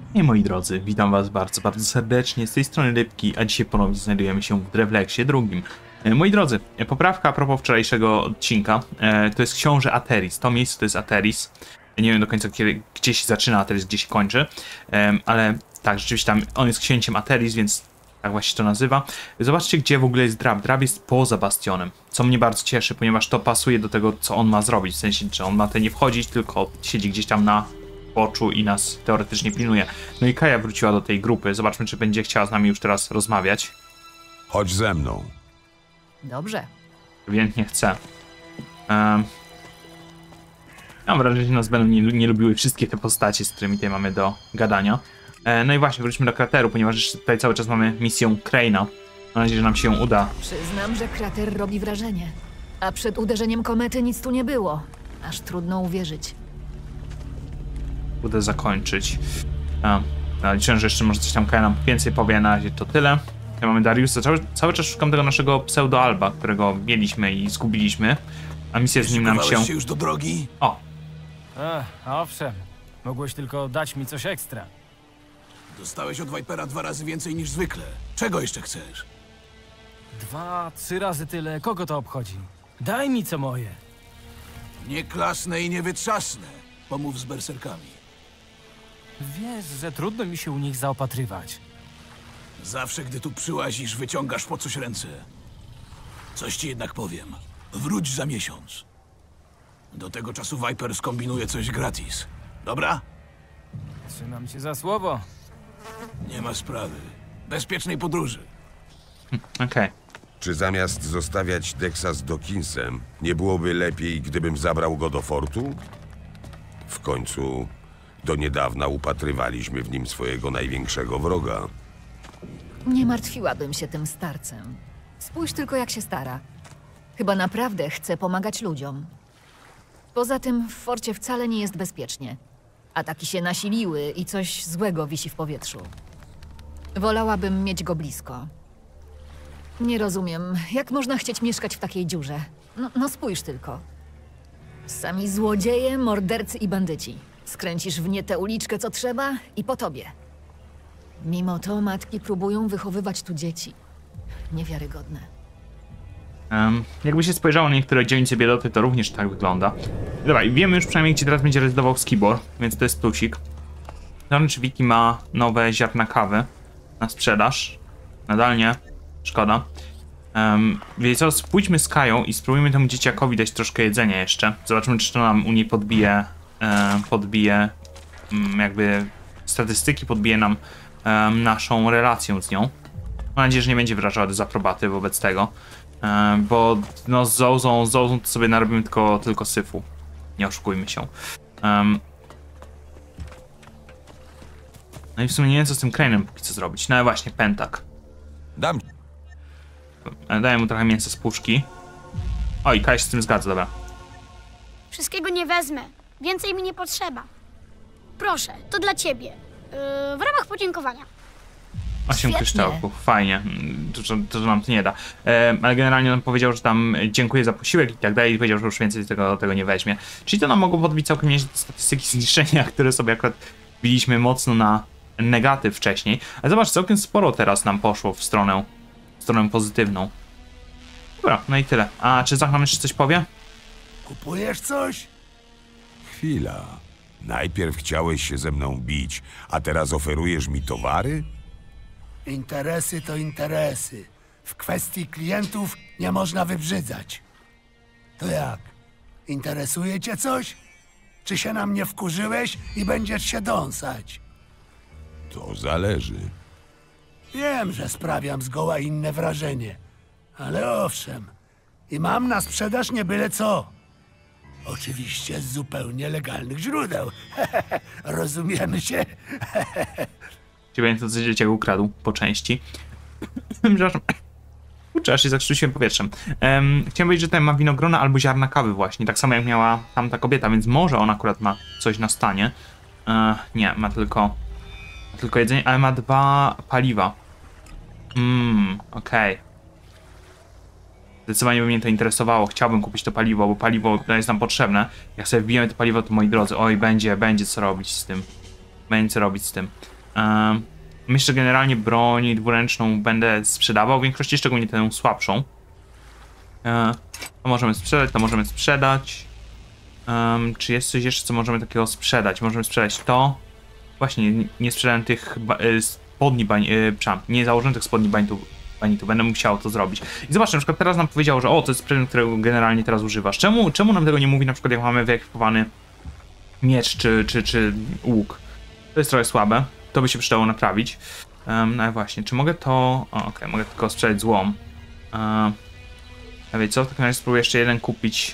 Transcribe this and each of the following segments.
Hej moi drodzy, witam was bardzo, bardzo serdecznie, z tej strony Rybki, a dzisiaj ponownie znajdujemy się w Drewleksie drugim. Moi drodzy, poprawka a propos wczorajszego odcinka, to jest książę Ateris, to miejsce to jest Ateris. Nie wiem do końca gdzie się zaczyna Ateris, gdzie się kończy, ale tak, rzeczywiście tam on jest księciem Ateris, więc tak właśnie to nazywa. Zobaczcie, gdzie w ogóle jest Drab. Drab jest poza bastionem, co mnie bardzo cieszy, ponieważ to pasuje do tego, co on ma zrobić, w sensie, że on ma te nie wchodzić, tylko siedzi gdzieś tam na oczu i nas teoretycznie pilnuje. No i Kaja wróciła do tej grupy. Zobaczmy, czy będzie chciała z nami już teraz rozmawiać. Chodź ze mną. Dobrze. Ewidentnie chce. Mam wrażenie, że nas będą nie lubiły wszystkie te postacie, z którymi tutaj mamy do gadania. No i właśnie, wróćmy do krateru, ponieważ jeszcze tutaj cały czas mamy misję Crane'a. Mam nadzieję, że nam się uda. Przyznam, że krater robi wrażenie. A przed uderzeniem komety nic tu nie było. Aż trudno uwierzyć. Uda zakończyć. Liczę, że jeszcze może coś tam Kaja nam więcej powie, na razie to tyle. Ja mamy Dariusa, cały czas szukam tego naszego pseudo-Alba, którego mieliśmy i zgubiliśmy. A misja z nim nam się... już do drogi? O! Owszem. Mogłeś tylko dać mi coś ekstra. Dostałeś od Vipera 2 razy więcej niż zwykle. Czego jeszcze chcesz? 2, 3 razy tyle. Kogo to obchodzi? Daj mi co moje. Nie klasnę i nie wytrzasnę. Pomów z berserkami. Wiesz, że trudno mi się u nich zaopatrywać. Zawsze, gdy tu przyłazisz, wyciągasz po coś ręce. Coś ci jednak powiem. Wróć za miesiąc. Do tego czasu Viper skombinuje coś gratis. Dobra? Trzymam cię za słowo. Nie ma sprawy. Bezpiecznej podróży. Okej. Czy zamiast zostawiać Dexa z Dawkinsem, nie byłoby lepiej, gdybym zabrał go do fortu? W końcu, do niedawna upatrywaliśmy w nim swojego największego wroga. Nie martwiłabym się tym starcem. Spójrz tylko, jak się stara. Chyba naprawdę chce pomagać ludziom. Poza tym w forcie wcale nie jest bezpiecznie. Ataki się nasiliły i coś złego wisi w powietrzu. Wolałabym mieć go blisko. Nie rozumiem, jak można chcieć mieszkać w takiej dziurze. No spójrz tylko. Sami złodzieje, mordercy i bandyci. Skręcisz w nie tę uliczkę, co trzeba i po tobie. Mimo to matki próbują wychowywać tu dzieci. Niewiarygodne. Jakby się spojrzało na niektóre dzielnice biedoty, to również tak wygląda. Dobra, i wiemy już przynajmniej, gdzie teraz będzie rezydował Skibor, więc to jest plusik. Zobaczmy, czy Wiki ma nowe ziarna kawy na sprzedaż. Nadal nie. Szkoda. Więc co, pójdźmy z Kają i spróbujmy temu dzieciakowi dać troszkę jedzenia jeszcze. Zobaczymy, czy to nam u niej podbije jakby statystyki, podbije nam naszą relację z nią. Mam nadzieję, że nie będzie wyrażała dezaprobaty wobec tego. Bo no z Zouzą to sobie narobimy tylko syfu. Nie oszukujmy się. No i w sumie nie wiem, co z tym Crane'em póki co zrobić. No ale właśnie, Pentak. Daję mu trochę mięsa z puszki. O, i Kaj się z tym zgadza, dobra. Wszystkiego nie wezmę. Więcej mi nie potrzeba. Proszę, to dla ciebie. W ramach podziękowania. 8 Świetnie. kryształków, fajnie. To nam to nie da. Ale generalnie on powiedział, że tam dziękuję za posiłek i tak dalej. I powiedział, że już więcej tego nie weźmie. Czyli to nam mogło podbić całkiem nieźle statystyki zniszczenia, które sobie akurat biliśmy mocno na negatyw wcześniej. Ale zobacz, całkiem sporo teraz nam poszło w stronę pozytywną. Dobra, no i tyle. A czy Zach nam jeszcze coś powie? Kupujesz coś? Chwila. Najpierw chciałeś się ze mną bić, a teraz oferujesz mi towary? Interesy to interesy. W kwestii klientów nie można wybrzydzać. To jak? Interesuje cię coś? Czy się na mnie wkurzyłeś i będziesz się dąsać? To zależy. Wiem, że sprawiam zgoła inne wrażenie. Ale owszem. I mam na sprzedaż nie byle co. Oczywiście z zupełnie legalnych źródeł. Rozumiemy się? Ciebie to coś dzieciak ukradł po części. Przepraszam. Kurczę, aż się zakrztusiłem powietrzem. Chciałem powiedzieć, że tutaj ma winogrona albo ziarna kawy właśnie. Tak samo jak miała tamta kobieta, więc może ona akurat ma coś na stanie. Nie, ma tylko jedzenie, ale ma 2 paliwa. Okej. Zdecydowanie by mnie to interesowało. Chciałbym kupić to paliwo, bo paliwo jest nam potrzebne. Jak sobie wbijemy to paliwo, to moi drodzy, oj, będzie co robić z tym. Będzie co robić z tym. Myślę, że generalnie broń dwuręczną będę sprzedawał, w większości szczególnie tę słabszą. To możemy sprzedać, to możemy sprzedać. Czy jest coś jeszcze, co możemy takiego sprzedać? Możemy sprzedać to. Właśnie, nie sprzedałem tych spodni nie założyłem tych spodni banitu, będę musiał to zrobić. I zobacz, na przykład teraz nam powiedział, że o, to jest przedmiot, którego generalnie teraz używasz. Czemu nam tego nie mówi, na przykład jak mamy wyekwipowany miecz czy łuk? To jest trochę słabe, to by się przydało naprawić. No właśnie, czy mogę to... Okej, mogę tylko sprzedać złom. A wiecie co, w takim razie spróbuję jeszcze jeden kupić.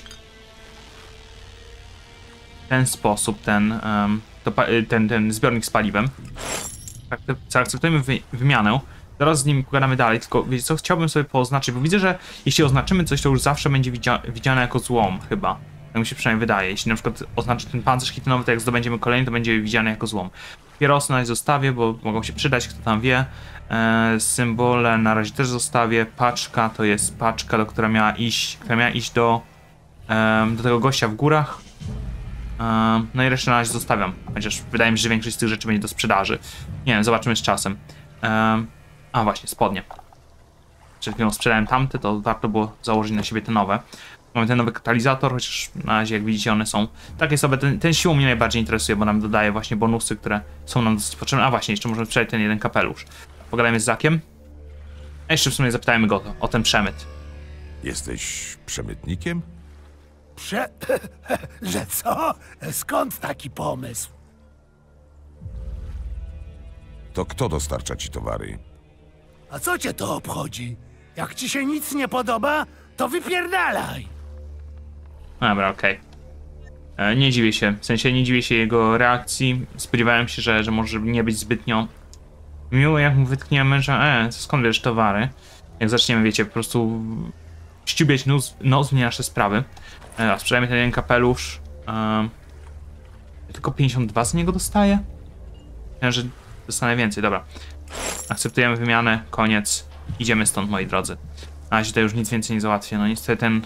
W ten sposób, ten zbiornik z paliwem. Zaakceptujemy wymianę. Zaraz z nim pogadamy dalej, tylko wiecie co, chciałbym sobie poznaczyć, bo widzę, że jeśli oznaczymy coś, to już zawsze będzie widziane jako złom, chyba. Tak mi się przynajmniej wydaje. Jeśli na przykład oznaczy ten pancerz chitynowy, to jak zdobędziemy kolejny, to będzie widziany jako złom. Papierosy na razie zostawię, bo mogą się przydać, kto tam wie. Symbole na razie też zostawię. Paczka to jest paczka, która miała iść do tego gościa w górach. No i resztę na razie zostawiam, chociaż wydaje mi się, że większość z tych rzeczy będzie do sprzedaży. Nie wiem, zobaczymy z czasem. A właśnie, spodnie. Przed chwilą sprzedałem tamte, to warto było założyć na siebie te nowe. Mamy ten nowy katalizator, chociaż na razie jak widzicie one są takie sobie. Ten siłą mnie najbardziej interesuje, bo nam dodaje właśnie bonusy, które są nam dosyć potrzebne. A właśnie, jeszcze możemy sprzedać ten jeden kapelusz. Pogadajmy z Zakiem. A jeszcze w sumie zapytajmy go o ten przemyt. Jesteś przemytnikiem? Że co? Skąd taki pomysł? To kto dostarcza ci towary? A co cię to obchodzi? Jak ci się nic nie podoba, to wypierdalaj! Dobra, okej. Nie dziwię się, w sensie nie dziwię się jego reakcji. Spodziewałem się, że może nie być zbytnio miło, jak mu wytkniemy, że skąd wiesz towary? Jak zaczniemy, wiecie, po prostu ściubiać nos w nie nasze sprawy. Sprzedajmy ten jeden kapelusz. Tylko 52 z niego dostaję? Myślałem, że dostanę więcej, dobra. Akceptujemy wymianę, koniec. Idziemy stąd, moi drodzy. Na razie to już nic więcej nie załatwię. No niestety ten...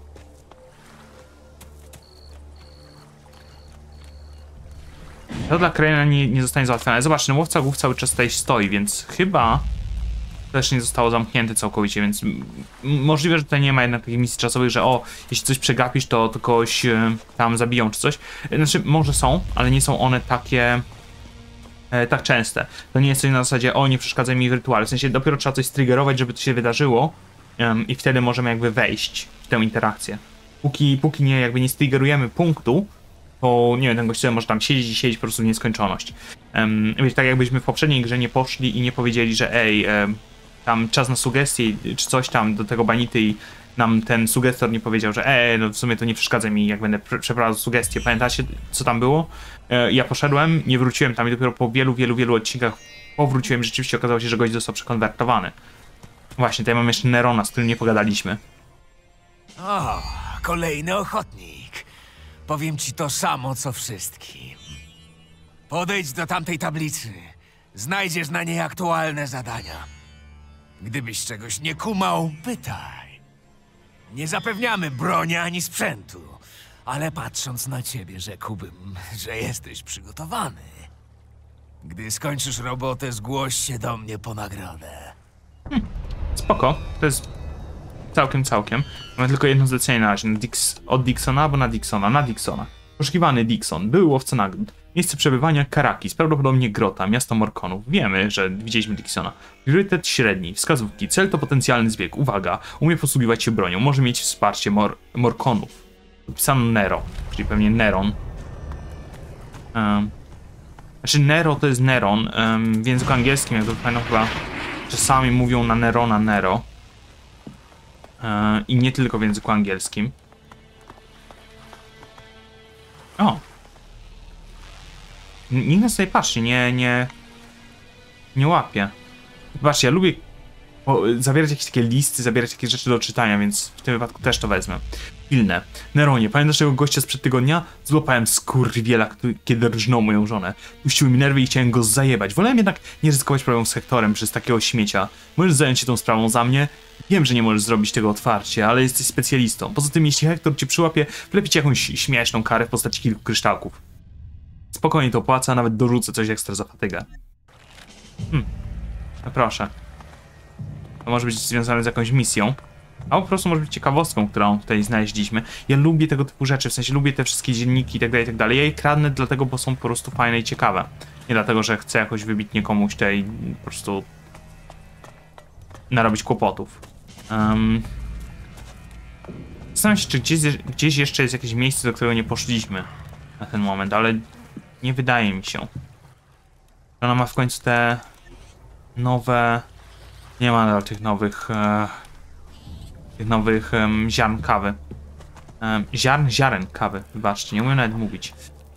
To dla Kraina nie zostanie załatwione. Zobacz, ten łowca głów cały czas tutaj stoi, więc chyba... też nie zostało zamknięte całkowicie, więc możliwe, że tutaj nie ma jednak takich misji czasowych, że jeśli coś przegapisz, to kogoś tam zabiją czy coś. Znaczy, może są, ale nie są one takie tak częste. To nie jest coś na zasadzie, nie przeszkadzaj mi w rytuale. W sensie dopiero trzeba coś striggerować, żeby to się wydarzyło i wtedy możemy jakby wejść w tę interakcję. Póki nie striggerujemy punktu, to nie wiem, ten gość może tam siedzieć po prostu w nieskończoność. Wiecie, tak jakbyśmy w poprzedniej grze nie poszli i nie powiedzieli, że tam czas na sugestie czy coś tam do tego banity i nam ten sugestor nie powiedział, że no w sumie to nie przeszkadza mi, jak będę przeprowadzał sugestie. Pamiętacie, co tam było? Ja poszedłem, nie wróciłem tam i dopiero po wielu odcinkach powróciłem i rzeczywiście okazało się, że gość został przekonwertowany. Właśnie, tutaj mamy jeszcze Nerona, z którym nie pogadaliśmy. O, kolejny ochotnik. Powiem ci to samo, co wszystkim. Podejdź do tamtej tablicy. Znajdziesz na niej aktualne zadania. Gdybyś czegoś nie kumał, pytaj. Nie zapewniamy broni ani sprzętu, ale patrząc na ciebie, rzekłbym, że jesteś przygotowany. Gdy skończysz robotę, zgłoś się do mnie po nagrodę. Spoko, to jest całkiem. Mamy tylko jedno zlecenie na razie, od Dixona albo na Dixona. Na Dixona. Poszukiwany Dixon, były łowca nagród. Miejsce przebywania Karakis, prawdopodobnie Grota, miasto Morkonów. Wiemy, że widzieliśmy Dixona. Priorytet średni, wskazówki, cel to potencjalny zbieg. Uwaga, umie posługiwać się bronią, może mieć wsparcie Morkonów. Podpisano Nero, czyli pewnie Neron. Znaczy Nero to jest Neron, w języku angielskim, jak to pamiętam, chyba czasami mówią na Nerona Nero. I nie tylko w języku angielskim. Nikt nas tutaj patrzy, nie łapie. Patrzcie, ja lubię zabierać jakieś takie listy, zabierać jakieś rzeczy do czytania, więc w tym wypadku też to wezmę. Pilne. Neronie, pamiętasz tego gościa sprzed tygodnia? Złapałem skurwiela, kiedy rżnął moją żonę. Puściły mi nerwy i chciałem go zajebać. Wolałem jednak nie ryzykować problemów z Hektorem przez takiego śmiecia. Możesz zająć się tą sprawą za mnie? Wiem, że nie możesz zrobić tego otwarcie, ale jesteś specjalistą. Poza tym, jeśli Hektor cię przyłapie, wlepi ci jakąś śmieszną karę w postaci kilku kryształków. Spokojnie to opłaca, nawet dorzucę coś ekstra za fatygę. No proszę. To może być związane z jakąś misją. A po prostu może być ciekawostką, którą tutaj znaleźliśmy. Ja lubię tego typu rzeczy, w sensie lubię te wszystkie dzienniki i tak dalej. Ja je kradnę dlatego, bo są po prostu fajne i ciekawe. Nie dlatego, że chcę jakoś wybitnie komuś tutaj po prostu narobić kłopotów. Zastanawiam się, czy gdzieś jeszcze jest jakieś miejsce, do którego nie poszliśmy na ten moment, ale nie wydaje mi się. Ona ma w końcu te nowe... Nie ma nadal tych nowych ziarn kawy. Ziaren kawy, wybaczcie, nie umiem nawet mówić.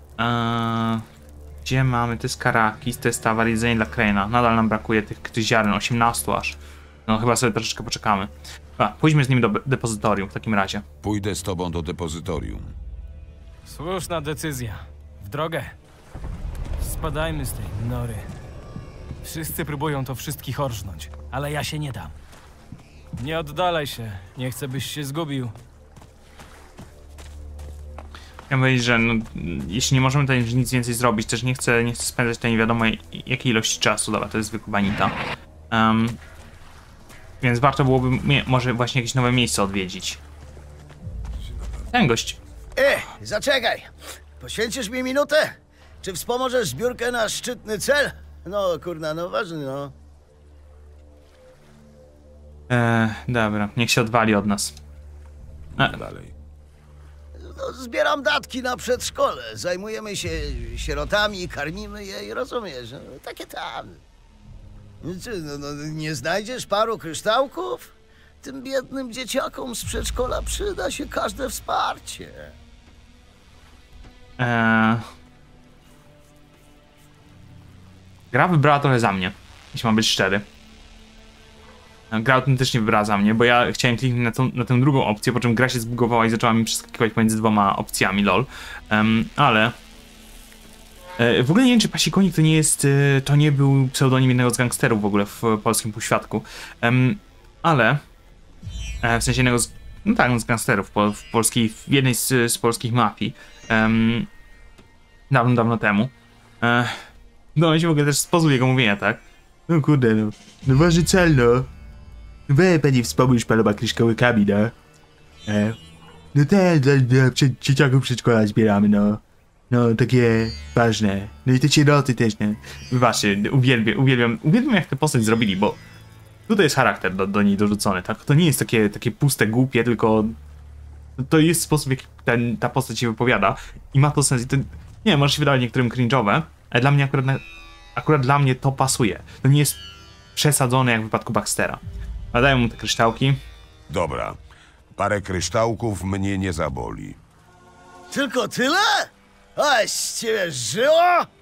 Gdzie mamy? To jest Karakis, to jest towar jedzenie dla Crane'a. Nadal nam brakuje tych ziaren, 18 aż. No chyba sobie troszeczkę poczekamy. Pójdźmy z nim do depozytorium w takim razie. Pójdę z tobą do depozytorium. Słuszna decyzja. W drogę. Spadajmy z tej nory. Wszyscy próbują to wszystkich orżnąć, ale ja się nie dam. Nie oddalaj się. Nie chcę, byś się zgubił. Ja mówię, że no, jeśli nie możemy tutaj nic więcej zrobić, też nie chcę spędzać tutaj nie wiadomo jakiej ilości czasu. Dobra, to jest zwykły banita. Więc warto byłoby może właśnie jakieś nowe miejsce odwiedzić. Ten gość. Zaczekaj! Poświęcisz mi minutę? Czy wspomożesz zbiórkę na szczytny cel? No, kurna, no ważny, no. Dobra, niech się odwali od nas. Dalej. No, zbieram datki na przedszkole. Zajmujemy się sierotami, karmimy je, rozumiesz? No, takie tam. No, nie znajdziesz paru kryształków? Tym biednym dzieciakom z przedszkola przyda się każde wsparcie. Gra wybrała trochę za mnie, jeśli mam być szczery. Gra autentycznie wybrała za mnie, bo ja chciałem kliknąć na tę drugą opcję, po czym gra się zbugowała i zaczęła mi przeskakiwać pomiędzy dwoma opcjami, lol. Ale... w ogóle nie wiem, czy Pasikonik to nie był pseudonim jednego z gangsterów w ogóle w polskim półświadku. Ale... w sensie jednego z... No tak, z gangsterów w jednej z polskich mafii. Dawno temu. No, się w ogóle też sposób jego mówienia, tak? No kurde, no ważny cel, no. Weź pani wspomnisz paroma kryształkami, no. No te dla dzieciaków przedszkola zbieramy, no. No, takie ważne. No i te sieroty też, nie? Wybaczcie, uwielbiam jak tę postać zrobili, bo tutaj jest charakter do niej dorzucony, tak? To nie jest takie puste, głupie, tylko to jest sposób, w jaki ta postać się wypowiada i ma to sens. I to, nie wiem, może się wydawać niektórym cringe'owe, ale dla mnie akurat dla mnie to pasuje. To nie jest przesadzone jak w wypadku Baxtera. Nadaję mu te kryształki. Dobra. Parę kryształków mnie nie zaboli. Tylko tyle? Aś z ciebie żyło?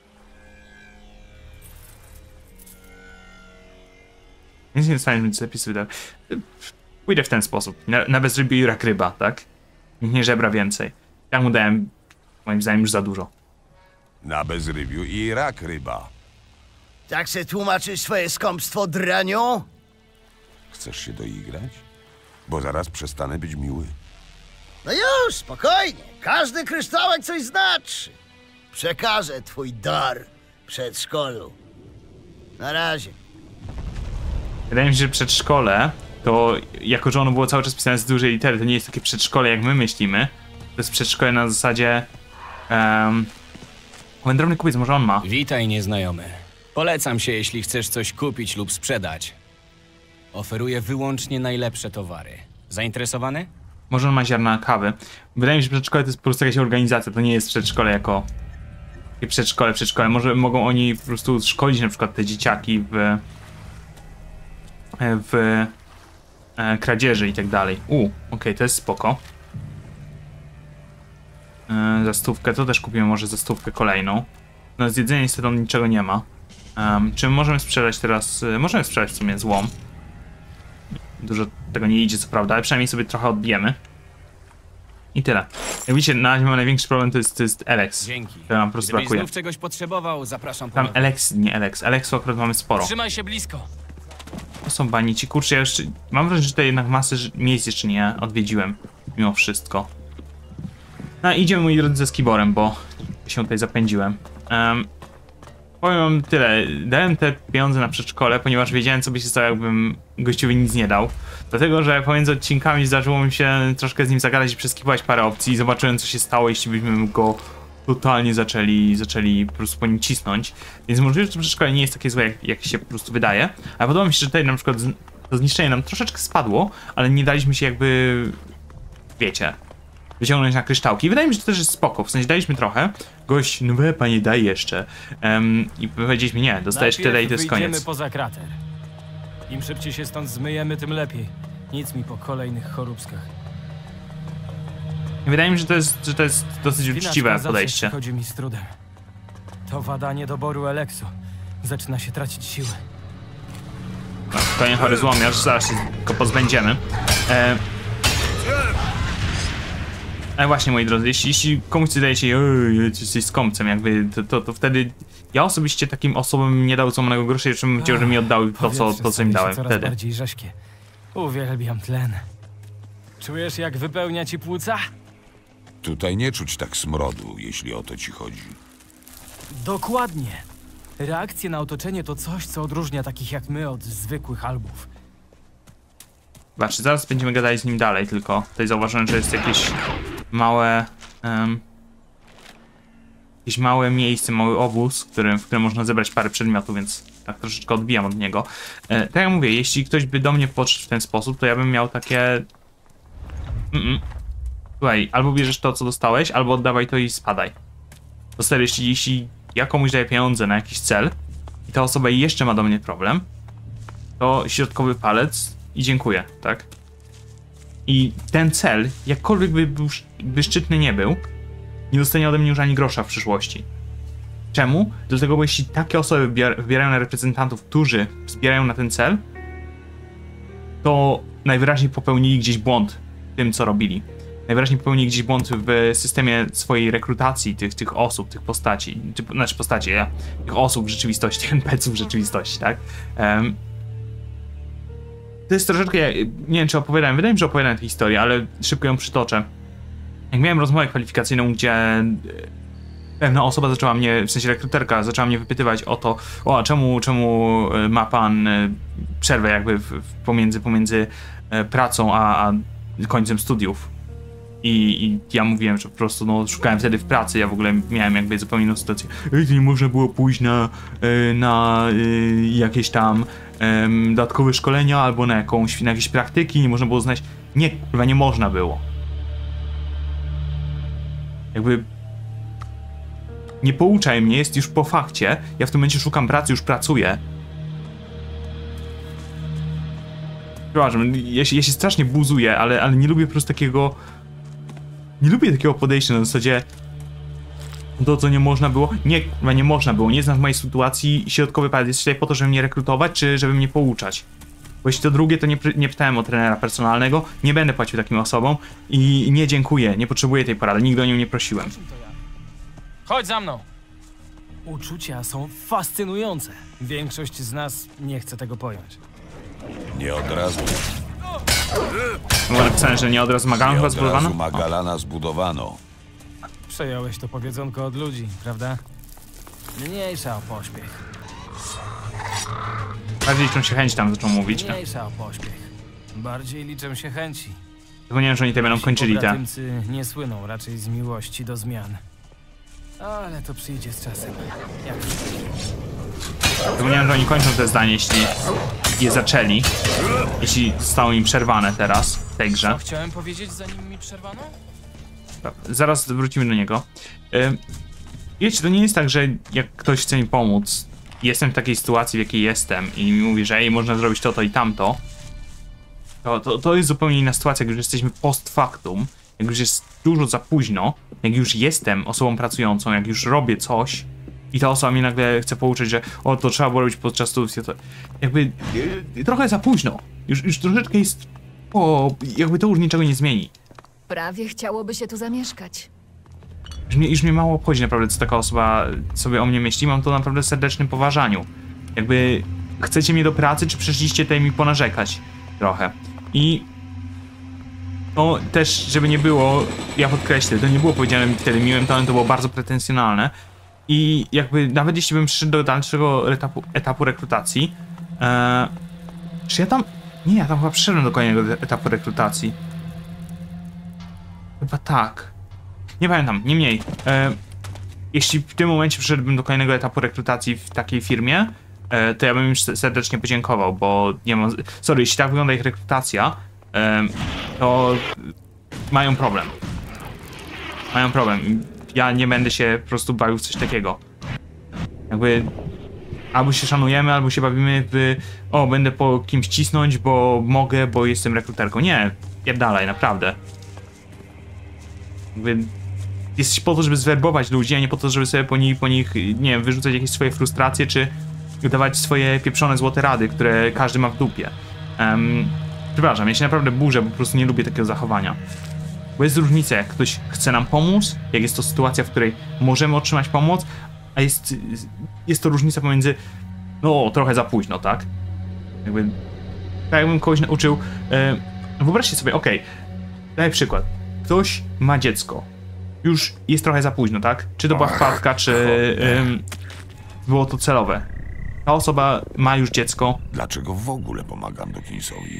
Nic nie dostaniesz mi zapisu. Pójdę w ten sposób. Na bezrybie i rak ryba, tak? Nikt nie żebra więcej. Ja mu dałem, moim zdaniem, już za dużo. Na bezrybiu i rak ryba. Tak se tłumaczysz swoje skąpstwo, draniu? Chcesz się doigrać? Bo zaraz przestanę być miły. No już, spokojnie. Każdy kryształek coś znaczy. Przekażę twój dar przedszkolu. Na razie. Wydaje mi się, że przedszkole, to jako że ono było cały czas pisane z dużej litery, to nie jest takie przedszkole jak my myślimy. To jest przedszkole na zasadzie... Wędrowny kupiec, może on ma. Witaj, nieznajomy. Polecam się, jeśli chcesz coś kupić lub sprzedać. Oferuję wyłącznie najlepsze towary. Zainteresowany? Może on ma ziarna kawy. Wydaje mi się, że przedszkole to jest po prostu jakaś organizacja, to nie jest przedszkole jako... Przedszkole. Może mogą oni po prostu szkolić na przykład te dzieciaki w kradzieży i tak dalej. Okej, to jest spoko. Za stówkę, to też kupimy może za stówkę kolejną. No z jedzenia niestety on niczego nie ma. Czy możemy sprzedać teraz... Możemy sprzedać w sumie złom. Dużo tego nie idzie, co prawda, ale przynajmniej sobie trochę odbijemy. I tyle. Jak widzicie, na razie mam największy problem, to jest Alex. Dzięki. To nam po prostu Gdybyś brakuje. znów czegoś potrzebował, zapraszam Tam ponownie. nie Alex. Alexu akurat mamy sporo. Trzymaj się blisko. To są banici. Kurczę, ja jeszcze... Mam wrażenie, że tutaj jednak masę miejsc jeszcze nie odwiedziłem. Mimo wszystko. No idziemy, moi drodzy, ze Skiborem, bo się tutaj zapędziłem. powiem wam tyle. Dałem te pieniądze na przedszkole, ponieważ wiedziałem, co by się stało, jakbym gościowi nic nie dał. Dlatego, że pomiędzy odcinkami zdarzyło mi się troszkę z nim zagadać i przeskipować parę opcji i zobaczyłem, co się stało, jeśli byśmy go totalnie zaczęli po prostu po nim cisnąć. Więc możliwe, że to przedszkole nie jest takie złe, jak się po prostu wydaje. A podoba mi się, że tutaj na przykład to zniszczenie nam troszeczkę spadło, ale nie daliśmy się jakby, wiecie, wyciągnąć na kryształki. I wydaje mi się, że to też jest spoko. W sensie daliśmy trochę. Gość, no we panie, daj jeszcze. I powiedzieliśmy, nie, dostajesz tyle i to jest koniec. Wyjdziemy poza krater. Im szybciej się stąd zmyjemy, tym lepiej. Nic mi po kolejnych choróbskach. Wydaje mi się, że to jest dosyć uczciwe podejście. Chodzi mi z trudem. To wada niedoboru Eleksu. Zaczyna się tracić siły. No, spokojnie, chory złomiarz, zaraz się go pozbędziemy. Ale właśnie, moi drodzy, jeśli komuś wydaje się, jesteś skąpcem, jakby, to wtedy ja osobiście takim osobom nie dał złamanego grosza, jeszcze bym chciał, że mi oddały to, co im dałem coraz wtedy. Bardziej rzeźkie. Uwielbiam tlen. Czujesz, jak wypełnia ci płuca? Tutaj nie czuć tak smrodu, jeśli o to ci chodzi. Dokładnie. Reakcje na otoczenie to coś, co odróżnia takich jak my od zwykłych albów. Zobaczcie, zaraz będziemy gadali z nim dalej, tylko tutaj zauważyłem, że jest jakieś małe miejsce, mały obóz, w którym można zebrać parę przedmiotów, więc tak troszeczkę odbijam od niego. Tak jak mówię, jeśli ktoś by do mnie podszedł w ten sposób, to ja bym miał takie... Słuchaj, albo bierzesz to, co dostałeś, albo oddawaj to i spadaj. To serio, jeśli ja komuś daję pieniądze na jakiś cel i ta osoba jeszcze ma do mnie problem, to środkowy palec i dziękuję, tak? I ten cel, jakkolwiek by szczytny nie był, nie dostanie ode mnie już ani grosza w przyszłości. Czemu? Dlatego, bo jeśli takie osoby wybierają na reprezentantów, którzy zbierają na ten cel, to najwyraźniej popełnili gdzieś błąd w tym, co robili. Najwyraźniej popełnili gdzieś błąd w systemie swojej rekrutacji tych osób, tych postaci. Tych osób w rzeczywistości, tych NPC-ów w rzeczywistości, tak? To jest troszeczkę, nie wiem czy opowiadałem, wydaje mi się, że opowiadałem tę historię, ale szybko ją przytoczę. Jak miałem rozmowę kwalifikacyjną, gdzie pewna osoba zaczęła mnie, w sensie rekruterka, zaczęła mnie wypytywać o to, a czemu ma pan przerwę jakby pomiędzy pracą a końcem studiów. I ja mówiłem, że po prostu no, szukałem wtedy w pracy, ja w ogóle miałem jakby zupełnie inną sytuację. Nie można było pójść na jakieś tam dodatkowe szkolenia albo na jakieś praktyki, nie można było znaleźć. Nie, chyba nie można było. Jakby nie pouczaj mnie, jest już po fakcie, ja w tym momencie szukam pracy, już pracuję. Przepraszam, ja się strasznie buzuję, ale nie lubię po prostu takiego... Nie lubię takiego podejścia na zasadzie to, co nie można było. Nie, chyba nie można było. Nie znasz mojej sytuacji. Środkowy palec jest tutaj po to, żeby mnie rekrutować, czy żeby mnie pouczać. Bo jeśli to drugie, to nie pytałem o trenera personalnego. Nie będę płacił takim osobom. I nie dziękuję. Nie potrzebuję tej porady. Nigdy o nią nie prosiłem. Chodź za mną. Uczucia są fascynujące. Większość z nas nie chce tego pojąć. Nie od razu. Było napisane, że nie od razu Magallan chyba zbudowano? Magallana zbudowano. Przejąłeś to powiedzonko od ludzi, prawda? Mniejsza o pośpiech. Bardziej liczą się chęci, tam zaczął mówić. Mniejsza o pośpiech. Bardziej liczą się chęci. Zapomniałem, że oni te będą kończyli te. Pobratymcy nie słyną raczej z miłości do zmian. Ale to przyjdzie z czasem. Jak Zapomniałem, że oni kończą te zdanie, jeśli je zaczęli. Jeśli zostało im przerwane teraz w tej grze. Co chciałem powiedzieć, zanim mi przerwano? Zaraz wrócimy do niego. Wiecie, to nie jest tak, że jak ktoś chce mi pomóc, jestem w takiej sytuacji, w jakiej jestem i mi mówi, że można zrobić to i tamto, to jest zupełnie inna sytuacja, jak już jesteśmy post factum, jak już jest dużo za późno, jak już jestem osobą pracującą, jak już robię coś i ta osoba mnie nagle chce pouczyć, że to trzeba było robić podczas studiów, to jakby trochę za późno. Już troszeczkę jest jakby to już niczego nie zmieni. Prawie chciałoby się tu zamieszkać. Już mnie mało obchodzi naprawdę, co taka osoba sobie o mnie myśli. Mam to naprawdę w serdecznym poważaniu. Jakby chcecie mnie do pracy, czy przyszliście tutaj mi ponarzekać trochę. I no też, żeby nie było, ja podkreślę, to nie było powiedziane mi wtedy miłym tonem, to było bardzo pretensjonalne. I jakby nawet jeśli bym przyszedł do dalszego etapu rekrutacji, czy ja tam... Nie, ja tam chyba przyszedłem do kolejnego etapu rekrutacji. Chyba tak. Nie pamiętam, niemniej. Jeśli w tym momencie przyszedłbym do kolejnego etapu rekrutacji w takiej firmie, to ja bym już serdecznie podziękował, bo nie mam... Sorry, jeśli tak wygląda ich rekrutacja, to mają problem. Mają problem. Ja nie będę się po prostu bawił w coś takiego. Jakby... Albo się szanujemy, albo się bawimy w... O, będę po kimś cisnąć, bo mogę, bo jestem rekruterką. Nie, pierdalaj, naprawdę. Jakby... Jesteś po to, żeby zwerbować ludzi, a nie po to, żeby sobie po nich, nie wiem, wyrzucać jakieś swoje frustracje, czy dawać swoje pieprzone złote rady, które każdy ma w dupie. Przepraszam, ja się naprawdę burzę, bo po prostu nie lubię takiego zachowania. Bo jest różnica, jak ktoś chce nam pomóc, jak jest to sytuacja, w której możemy otrzymać pomoc, a jest to różnica pomiędzy, no, trochę za późno, tak? Jakby, tak jakbym kogoś nauczył, wyobraźcie sobie, okej, daj przykład, ktoś ma dziecko, już jest trochę za późno, tak? Czy to była wpadka, czy było to celowe? Ta osoba ma już dziecko. Dlaczego w ogóle pomagam Dawkinsowi?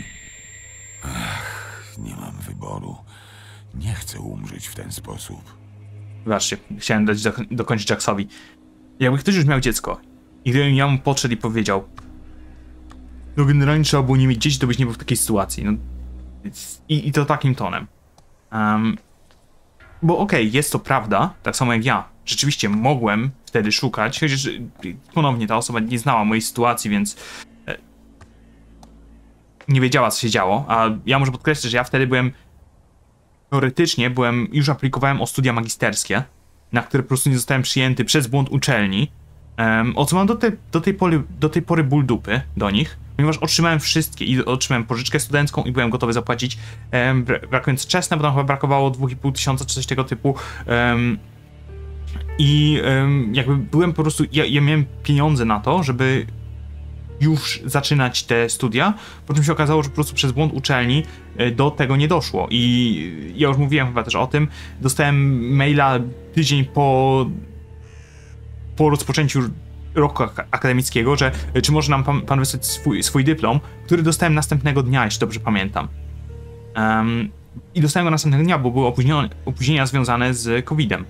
Nie mam wyboru. Nie chcę umrzeć w ten sposób. Zobaczcie, chciałem dokończyć Jacksowi. Jakby ktoś już miał dziecko i gdybym ja mu podszedł i powiedział, no generalnie trzeba było nie mieć dzieci, to byś nie był w takiej sytuacji. No, i to takim tonem. Bo okej, jest to prawda, tak samo jak ja. Rzeczywiście mogłem wtedy szukać, chociaż ponownie ta osoba nie znała mojej sytuacji, więc nie wiedziała, co się działo. A ja muszę podkreślić, że ja wtedy teoretycznie już aplikowałem o studia magisterskie, na które po prostu nie zostałem przyjęty przez błąd uczelni. O co mam do tej pory ból dupy do nich, ponieważ otrzymałem wszystkie i otrzymałem pożyczkę studencką i byłem gotowy zapłacić, brakując wczesne, bo tam chyba brakowało 2500 czy coś tego typu. Jakby byłem po prostu, ja miałem pieniądze na to, żeby już zaczynać te studia, po czym się okazało, że po prostu przez błąd uczelni do tego nie doszło. I ja już mówiłem chyba też o tym, dostałem maila tydzień po rozpoczęciu roku akademickiego, że czy może nam pan wysłać swój dyplom, który dostałem następnego dnia, jeśli dobrze pamiętam. I dostałem go następnego dnia, bo były opóźnienia związane z COVID-em.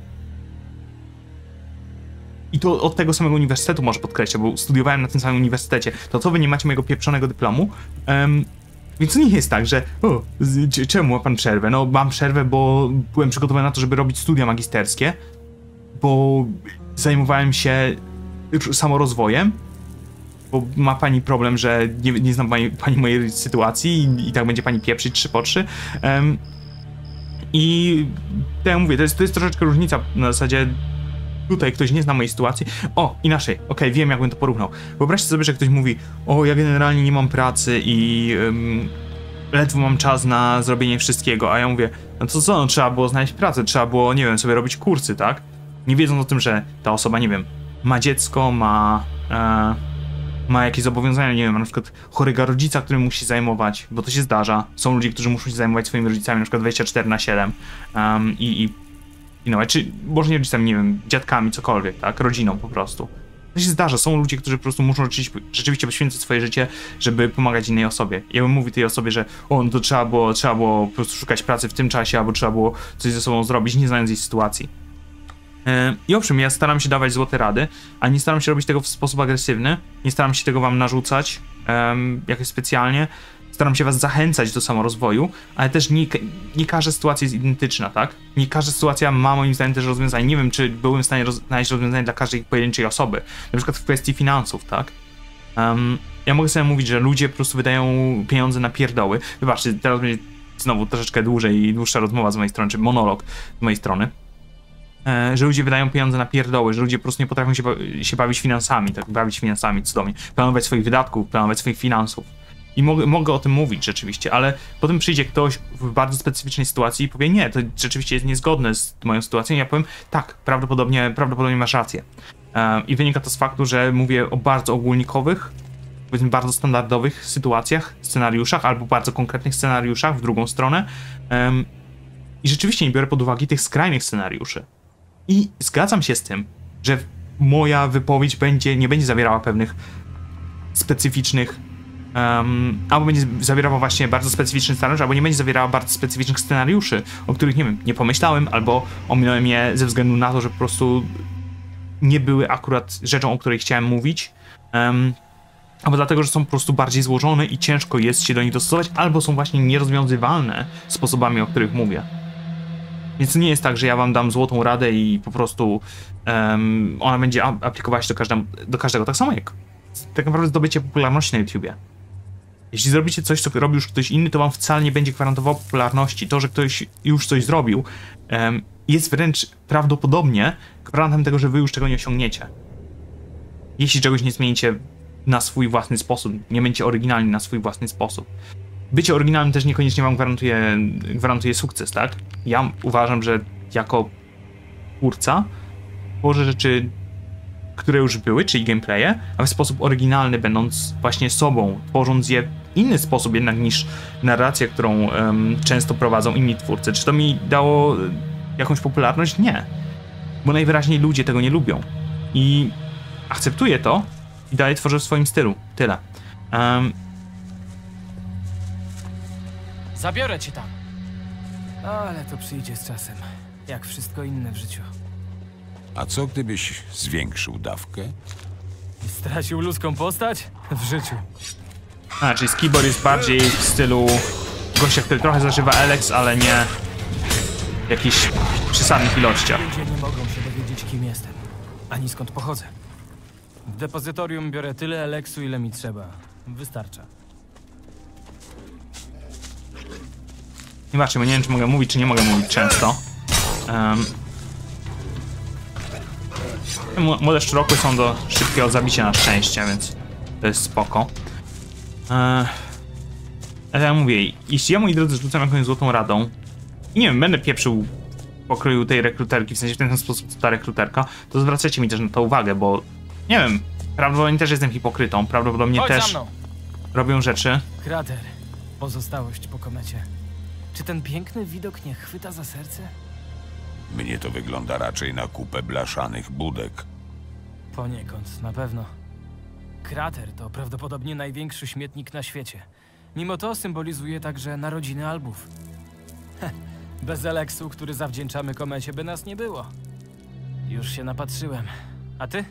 I to od tego samego uniwersytetu może podkreślę, bo studiowałem na tym samym uniwersytecie. To co, wy nie macie mojego pieprzonego dyplomu? Więc to nie jest tak, że czemu ma pan przerwę? No mam przerwę, bo byłem przygotowany na to, żeby robić studia magisterskie, bo zajmowałem się samorozwojem, bo ma pani problem, że nie znam pani mojej sytuacji i tak będzie pani pieprzyć 3 po 3. I tak jak mówię, to jest troszeczkę różnica na zasadzie. Tutaj ktoś nie zna mojej sytuacji. O, inaczej, okej, wiem, jak bym to porównał. Wyobraźcie sobie, że ktoś mówi, o, ja generalnie nie mam pracy i ledwo mam czas na zrobienie wszystkiego, a ja mówię, no to co, no, trzeba było znaleźć pracę, trzeba było, nie wiem, sobie robić kursy, tak? Nie wiedząc o tym, że ta osoba, nie wiem, ma dziecko, ma jakieś zobowiązania, nie wiem, na przykład chorego rodzica, którym musi zajmować, bo to się zdarza. Są ludzie, którzy muszą się zajmować swoimi rodzicami, na przykład 24/7 czy może nie rodzicami, nie wiem, dziadkami, cokolwiek, tak? Rodziną po prostu. To się zdarza, są ludzie, którzy po prostu muszą rzeczywiście poświęcić swoje życie, żeby pomagać innej osobie. Ja bym mówił tej osobie, że no to trzeba było po prostu szukać pracy w tym czasie, albo trzeba było coś ze sobą zrobić, nie znając jej sytuacji. I owszem, ja staram się dawać złote rady, a nie staram się robić tego w sposób agresywny, nie staram się tego wam narzucać jakoś specjalnie. Staram się was zachęcać do samorozwoju, ale też nie każda sytuacja jest identyczna, tak? Nie każda sytuacja ma moim zdaniem też rozwiązanie. Nie wiem, czy byłem w stanie znaleźć rozwiązanie dla każdej pojedynczej osoby. Na przykład w kwestii finansów, tak? Ja mogę sobie mówić, że ludzie po prostu wydają pieniądze na pierdoły. Wybaczcie, teraz będzie znowu troszeczkę dłuższa rozmowa z mojej strony, czy monolog z mojej strony. Że ludzie wydają pieniądze na pierdoły, że ludzie po prostu nie potrafią się bawić finansami, tak? Bawić finansami cudownie. Planować swoich wydatków, planować swoich finansów. I mogę o tym mówić rzeczywiście, ale potem przyjdzie ktoś w bardzo specyficznej sytuacji i powie, nie, to rzeczywiście jest niezgodne z moją sytuacją. I ja powiem, tak, prawdopodobnie masz rację. I wynika to z faktu, że mówię o bardzo ogólnikowych, powiedzmy bardzo standardowych sytuacjach, scenariuszach, albo bardzo konkretnych scenariuszach w drugą stronę. I rzeczywiście nie biorę pod uwagę tych skrajnych scenariuszy. I zgadzam się z tym, że moja wypowiedź nie będzie zawierała pewnych specyficznych, albo będzie zawierała właśnie bardzo specyficzny scenariusz, albo nie będzie zawierała bardzo specyficznych scenariuszy, o których, nie wiem, nie pomyślałem, albo ominąłem je ze względu na to, że po prostu nie były akurat rzeczą, o której chciałem mówić, albo dlatego, że są po prostu bardziej złożone i ciężko jest się do nich dostosować, albo są właśnie nierozwiązywalne sposobami, o których mówię. Więc to nie jest tak, że ja wam dam złotą radę i po prostu ona będzie aplikować do każdego. Tak samo jak tak naprawdę zdobycie popularności na YouTubie. Jeśli zrobicie coś, co robi już ktoś inny, to wam wcale nie będzie gwarantowało popularności. To, że ktoś już coś zrobił, jest wręcz prawdopodobnie gwarantem tego, że wy już czego nie osiągniecie. Jeśli czegoś nie zmienicie na swój własny sposób, nie będziecie oryginalni na swój własny sposób. Bycie oryginalnym też niekoniecznie wam gwarantuje sukces, tak? Ja uważam, że jako twórca tworzę rzeczy, które już były, czyli gameplaye, a w sposób oryginalny, będąc właśnie sobą, tworząc je w inny sposób jednak niż narracja, którą często prowadzą inni twórcy. Czy to mi dało jakąś popularność? Nie. Bo najwyraźniej ludzie tego nie lubią. I akceptuję to i dalej tworzę w swoim stylu. Tyle. Zabiorę cię tam. Ale to przyjdzie z czasem. Jak wszystko inne w życiu. A co gdybyś zwiększył dawkę? I stracił ludzką postać? W życiu. Czyli Skibor jest bardziej w stylu gościa, który trochę zażywa Elex, ale nie w jakichś przesadnych ilościach. Ludzie nie mogą się dowiedzieć, kim jestem. Ani skąd pochodzę. W depozytorium biorę tyle Elexu, ile mi trzeba. Wystarcza. Zobaczcie, bo nie wiem, czy mogę mówić, czy nie mogę mówić często. Młode szczurokły są do szybkiego zabicia na szczęście, więc to jest spoko. Ale ja mówię, jeśli ja, moi drodzy, rzucam jakąś złotą radą i nie wiem, będę pieprzył w pokroju tej rekruterki, w sensie w ten sposób ta rekruterka, to zwracajcie mi też na to uwagę, bo nie wiem, prawdopodobnie też jestem hipokrytą, prawdopodobnie też robią rzeczy. Krater, pozostałość po komecie. Czy ten piękny widok nie chwyta za serce? Mnie to wygląda raczej na kupę blaszanych budek. Poniekąd, na pewno. Krater to prawdopodobnie największy śmietnik na świecie. Mimo to symbolizuje także narodziny albów. Bez Eleksu, który zawdzięczamy komecie, by nas nie było. Już się napatrzyłem. A ty?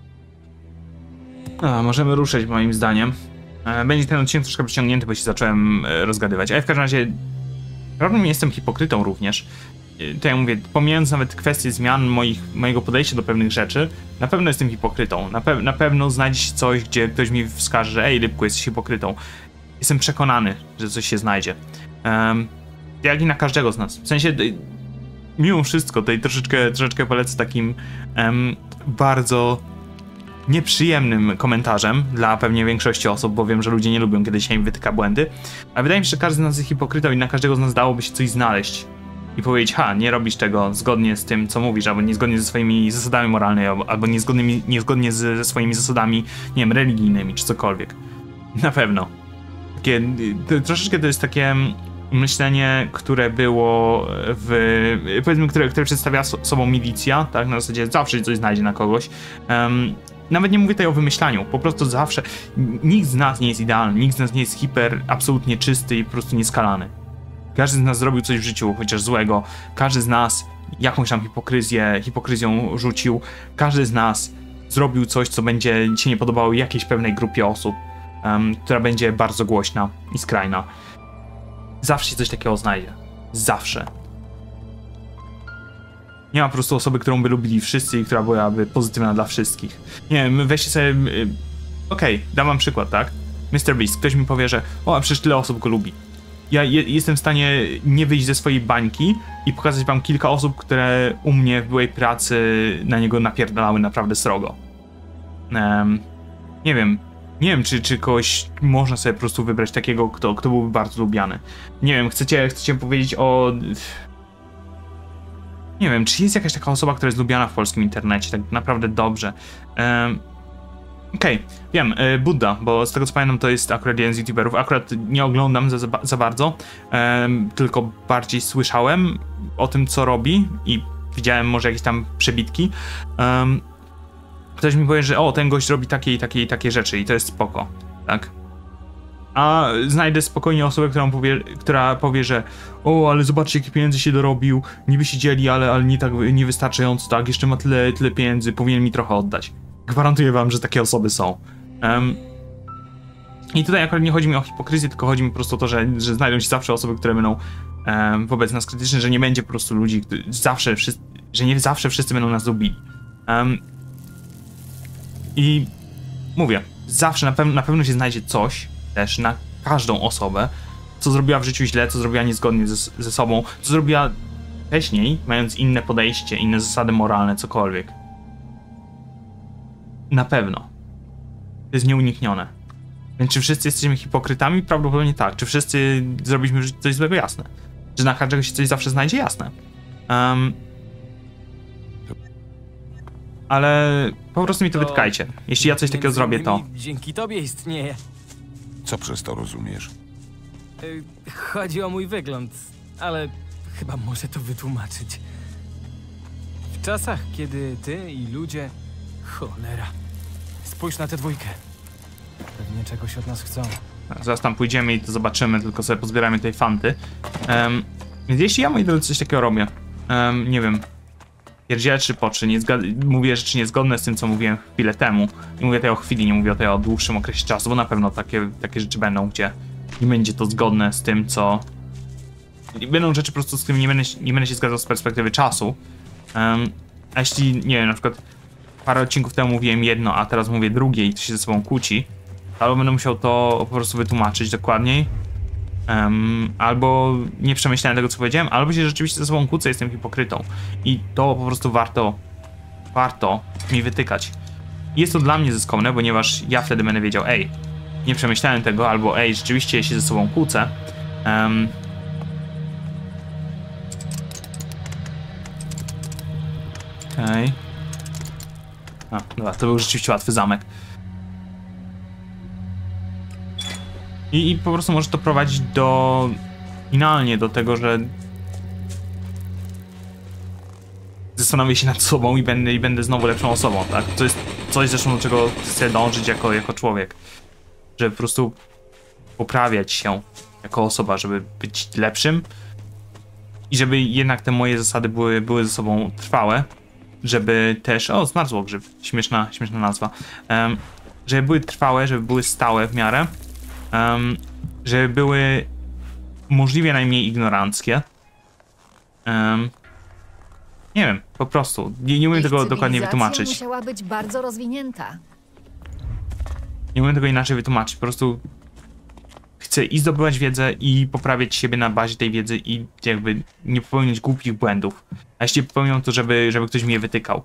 Możemy ruszyć, moim zdaniem. Będzie ten odcinek troszkę przyciągnięty, bo się zacząłem rozgadywać. Ale w każdym razie, prawdopodobnie jestem hipokrytą również. To ja mówię, pomijając nawet kwestię zmian mojego podejścia do pewnych rzeczy, na pewno jestem hipokrytą. Na pewno znajdzie się coś, gdzie ktoś mi wskaże, że ej, Lipku, jesteś hipokrytą. Jestem przekonany, że coś się znajdzie. Jak i na każdego z nas. W sensie, mimo wszystko, tutaj troszeczkę polecę takim bardzo nieprzyjemnym komentarzem dla pewnie większości osób, bo wiem, że ludzie nie lubią, kiedy się im wytyka błędy. Ale wydaje mi się, że każdy z nas jest hipokrytą i na każdego z nas dałoby się coś znaleźć. I powiedzieć, nie robisz tego zgodnie z tym, co mówisz, albo niezgodnie ze swoimi zasadami moralnymi, albo niezgodnie ze swoimi zasadami, nie wiem, religijnymi, czy cokolwiek. Na pewno. Troszeczkę to jest takie myślenie, które było powiedzmy, które przedstawia sobą milicja, tak, na zasadzie zawsze coś znajdzie na kogoś. Nawet nie mówię tutaj o wymyślaniu, po prostu zawsze, nikt z nas nie jest idealny, nikt z nas nie jest absolutnie czysty i po prostu nieskalany. Każdy z nas zrobił coś w życiu, chociaż złego. Każdy z nas jakąś tam hipokryzją rzucił. Każdy z nas zrobił coś, co będzie się nie podobało jakiejś pewnej grupie osób, która będzie bardzo głośna i skrajna. Zawsze się coś takiego znajdzie. Zawsze. Nie ma po prostu osoby, którą by lubili wszyscy i która byłaby pozytywna dla wszystkich. Nie wiem, weźcie sobie... Okej, dam wam przykład, tak? Mr. Beast, ktoś mi powie, że a przecież tyle osób go lubi. Ja jestem w stanie nie wyjść ze swojej bańki i pokazać wam kilka osób, które u mnie w byłej pracy na niego napierdalały naprawdę srogo. Nie wiem, czy kogoś można sobie po prostu wybrać takiego, kto byłby bardzo lubiany. Nie wiem, chcecie powiedzieć o... Nie wiem, czy jest jakaś taka osoba, która jest lubiana w polskim internecie, tak naprawdę dobrze. Okej, wiem, Budda, bo z tego co pamiętam to jest akurat jeden z youtuberów, akurat nie oglądam za bardzo, tylko bardziej słyszałem o tym, co robi i widziałem może jakieś tam przebitki. ktoś mi powie, że o, ten gość robi takie rzeczy i to jest spoko, tak? A znajdę spokojnie osobę, która powie, że o, ale zobaczcie, jakie pieniędzy się dorobił, niby się dzieli, ale nie tak, niewystarczająco, tak? Jeszcze ma tyle pieniędzy, powinien mi trochę oddać. Gwarantuję wam, że takie osoby są. I tutaj akurat nie chodzi mi o hipokryzję, tylko chodzi mi po prostu o to, że znajdą się zawsze osoby, które będą wobec nas krytyczne, że nie będzie po prostu ludzi, że nie zawsze wszyscy będą nas lubili. I mówię, zawsze na pewno się znajdzie coś też na każdą osobę, co zrobiła w życiu źle, co zrobiła niezgodnie ze sobą, co zrobiła wcześniej, mając inne podejście, inne zasady moralne, cokolwiek. Na pewno. To jest nieuniknione. Więc czy wszyscy jesteśmy hipokrytami? Prawdopodobnie tak. Czy wszyscy zrobiliśmy coś złego? Jasne. Czy na każdego się coś zawsze znajdzie? Jasne. Ale po prostu mi to wytkajcie. Jeśli ja coś takiego zrobię, to... Dzięki tobie istnieje. Co przez to rozumiesz? Chodzi o mój wygląd, ale chyba muszę to wytłumaczyć. W czasach, kiedy ty i ludzie... Cholera. Spójrz na tę dwójkę. Pewnie czegoś od nas chcą. Zaraz tam pójdziemy i to zobaczymy, tylko sobie pozbieramy tej fanty. Więc jeśli ja, moi drodzy, coś takiego robię, nie wiem, pierdzielę czy poczy, mówię rzeczy niezgodne z tym, co mówiłem chwilę temu. I mówię tutaj o chwili, nie mówię tutaj o dłuższym okresie czasu, bo na pewno takie rzeczy będą, gdzie nie będzie to zgodne z tym, co... Będą rzeczy po prostu, z którymi nie będę się zgadzał z perspektywy czasu. A jeśli, nie wiem, na przykład parę odcinków temu mówiłem jedno, a teraz mówię drugie i to się ze sobą kłóci, albo będę musiał to po prostu wytłumaczyć dokładniej, albo nie przemyślałem tego, co powiedziałem, albo się rzeczywiście ze sobą kłócę, jestem hipokrytą. I to po prostu warto mi wytykać. Jest to dla mnie zyskowne, ponieważ ja wtedy będę wiedział, ej, nie przemyślałem tego, albo ej, rzeczywiście się ze sobą kłócę. Okej. A, dobra, to był rzeczywiście łatwy zamek. I po prostu może to prowadzić finalnie do tego, że zastanowię się nad sobą i będę znowu lepszą osobą, tak? To jest coś zresztą, do czego chcę dążyć jako człowiek. Żeby po prostu poprawiać się jako osoba, żeby być lepszym i żeby jednak te moje zasady były ze sobą trwałe, żeby też... O, zmarzłogrzyb. Śmieszna nazwa. Żeby były trwałe, żeby były stałe w miarę. Żeby były możliwie najmniej ignoranckie. Nie wiem, po prostu. Nie umiem tego dokładnie wytłumaczyć. Musiała być bardzo rozwinięta. Nie umiem tego inaczej wytłumaczyć. Po prostu chcę i zdobywać wiedzę, i poprawiać siebie na bazie tej wiedzy, i jakby nie popełniać głupich błędów. A jeśli popełniam, to żeby ktoś mi je wytykał.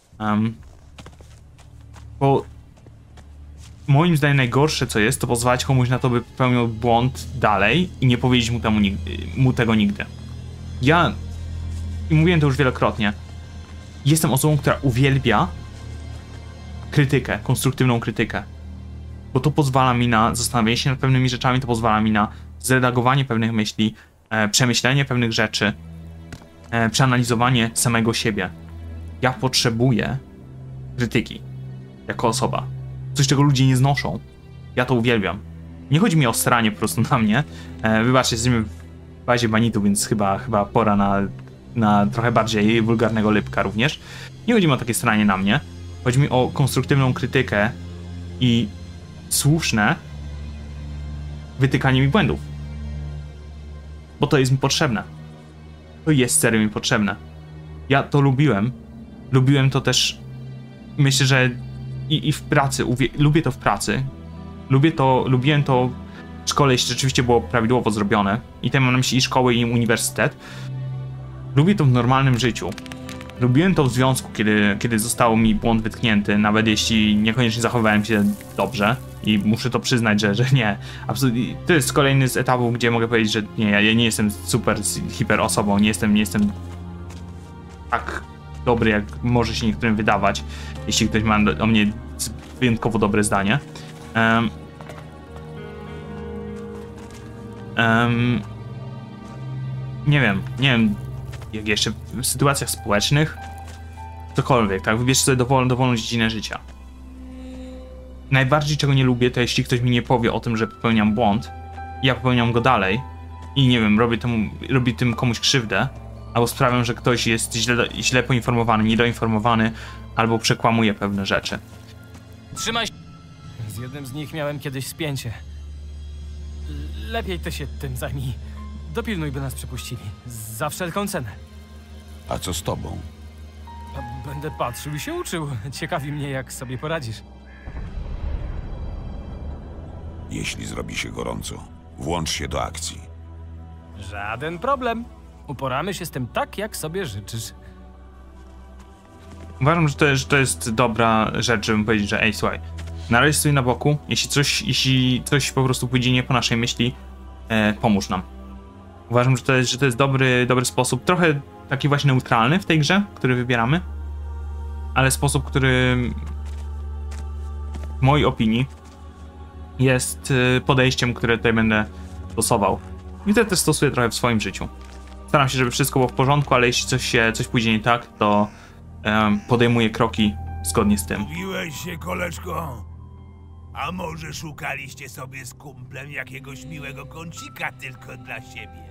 Bo moim zdaniem najgorsze, co jest, to pozwalać komuś na to, by popełnił błąd dalej i nie powiedzieć mu tego nigdy. Ja, i mówiłem to już wielokrotnie, jestem osobą, która uwielbia krytykę, konstruktywną krytykę. Bo to pozwala mi na zastanowienie się nad pewnymi rzeczami, to pozwala mi na zredagowanie pewnych myśli, przemyślenie pewnych rzeczy, przeanalizowanie samego siebie. Ja potrzebuję krytyki jako osoba. Coś, czego ludzie nie znoszą. Ja to uwielbiam. Nie chodzi mi o stranie po prostu na mnie. Wybaczcie, jesteśmy w bazie banitu, więc chyba pora na trochę bardziej wulgarnego Lipka również. Nie chodzi mi o takie stranie na mnie. Chodzi mi o konstruktywną krytykę i słuszne wytykanie mi błędów. Bo to jest mi potrzebne. To jest serio mi potrzebne. Ja to lubiłem. Lubiłem to też... Myślę, że i w pracy. Lubię to w pracy. Lubiłem to w szkole, jeśli rzeczywiście było prawidłowo zrobione. I tutaj mam na myśli i szkołę, i uniwersytet. Lubię to w normalnym życiu. Lubiłem to w związku, kiedy został mi błąd wytknięty, nawet jeśli niekoniecznie zachowałem się dobrze. I muszę to przyznać, że nie. Absolutnie. To jest kolejny z etapów, gdzie mogę powiedzieć, że nie, ja nie jestem super, hiper osobą. Nie jestem tak dobry, jak może się niektórym wydawać, jeśli ktoś ma o mnie wyjątkowo dobre zdanie. Nie wiem, jak jeszcze w sytuacjach społecznych, cokolwiek, tak? Wybierz sobie dowolną dziedzinę życia. najbardziej czego nie lubię, to jeśli ktoś mi nie powie o tym, że popełniam błąd, ja popełniam go dalej i nie wiem, robię tym komuś krzywdę, albo sprawiam, że ktoś jest źle poinformowany, niedoinformowany, albo przekłamuje pewne rzeczy. Trzymaj się. Z jednym z nich miałem kiedyś spięcie. Lepiej ty się tym zajmij. Dopilnuj, by nas przepuścili. Za wszelką cenę. A co z tobą? Będę patrzył i się uczył. Ciekawi mnie, jak sobie poradzisz. Jeśli zrobi się gorąco, włącz się do akcji. Żaden problem. Uporamy się z tym tak, jak sobie życzysz. Uważam, że to jest dobra rzecz, żebym powiedzieć, że ej, słuchaj, na razie stój na boku, jeśli coś po prostu pójdzie nie po naszej myśli, pomóż nam. Uważam, że to jest dobry sposób, trochę taki właśnie neutralny w tej grze, który wybieramy, ale sposób, który w mojej opinii jest podejściem, które tutaj będę stosował. I to też stosuję trochę w swoim życiu. Staram się, żeby wszystko było w porządku, ale jeśli coś pójdzie nie tak, to podejmuję kroki zgodnie z tym. Mówiłeś się, koleżko? A może szukaliście sobie z kumplem jakiegoś miłego kącika tylko dla siebie?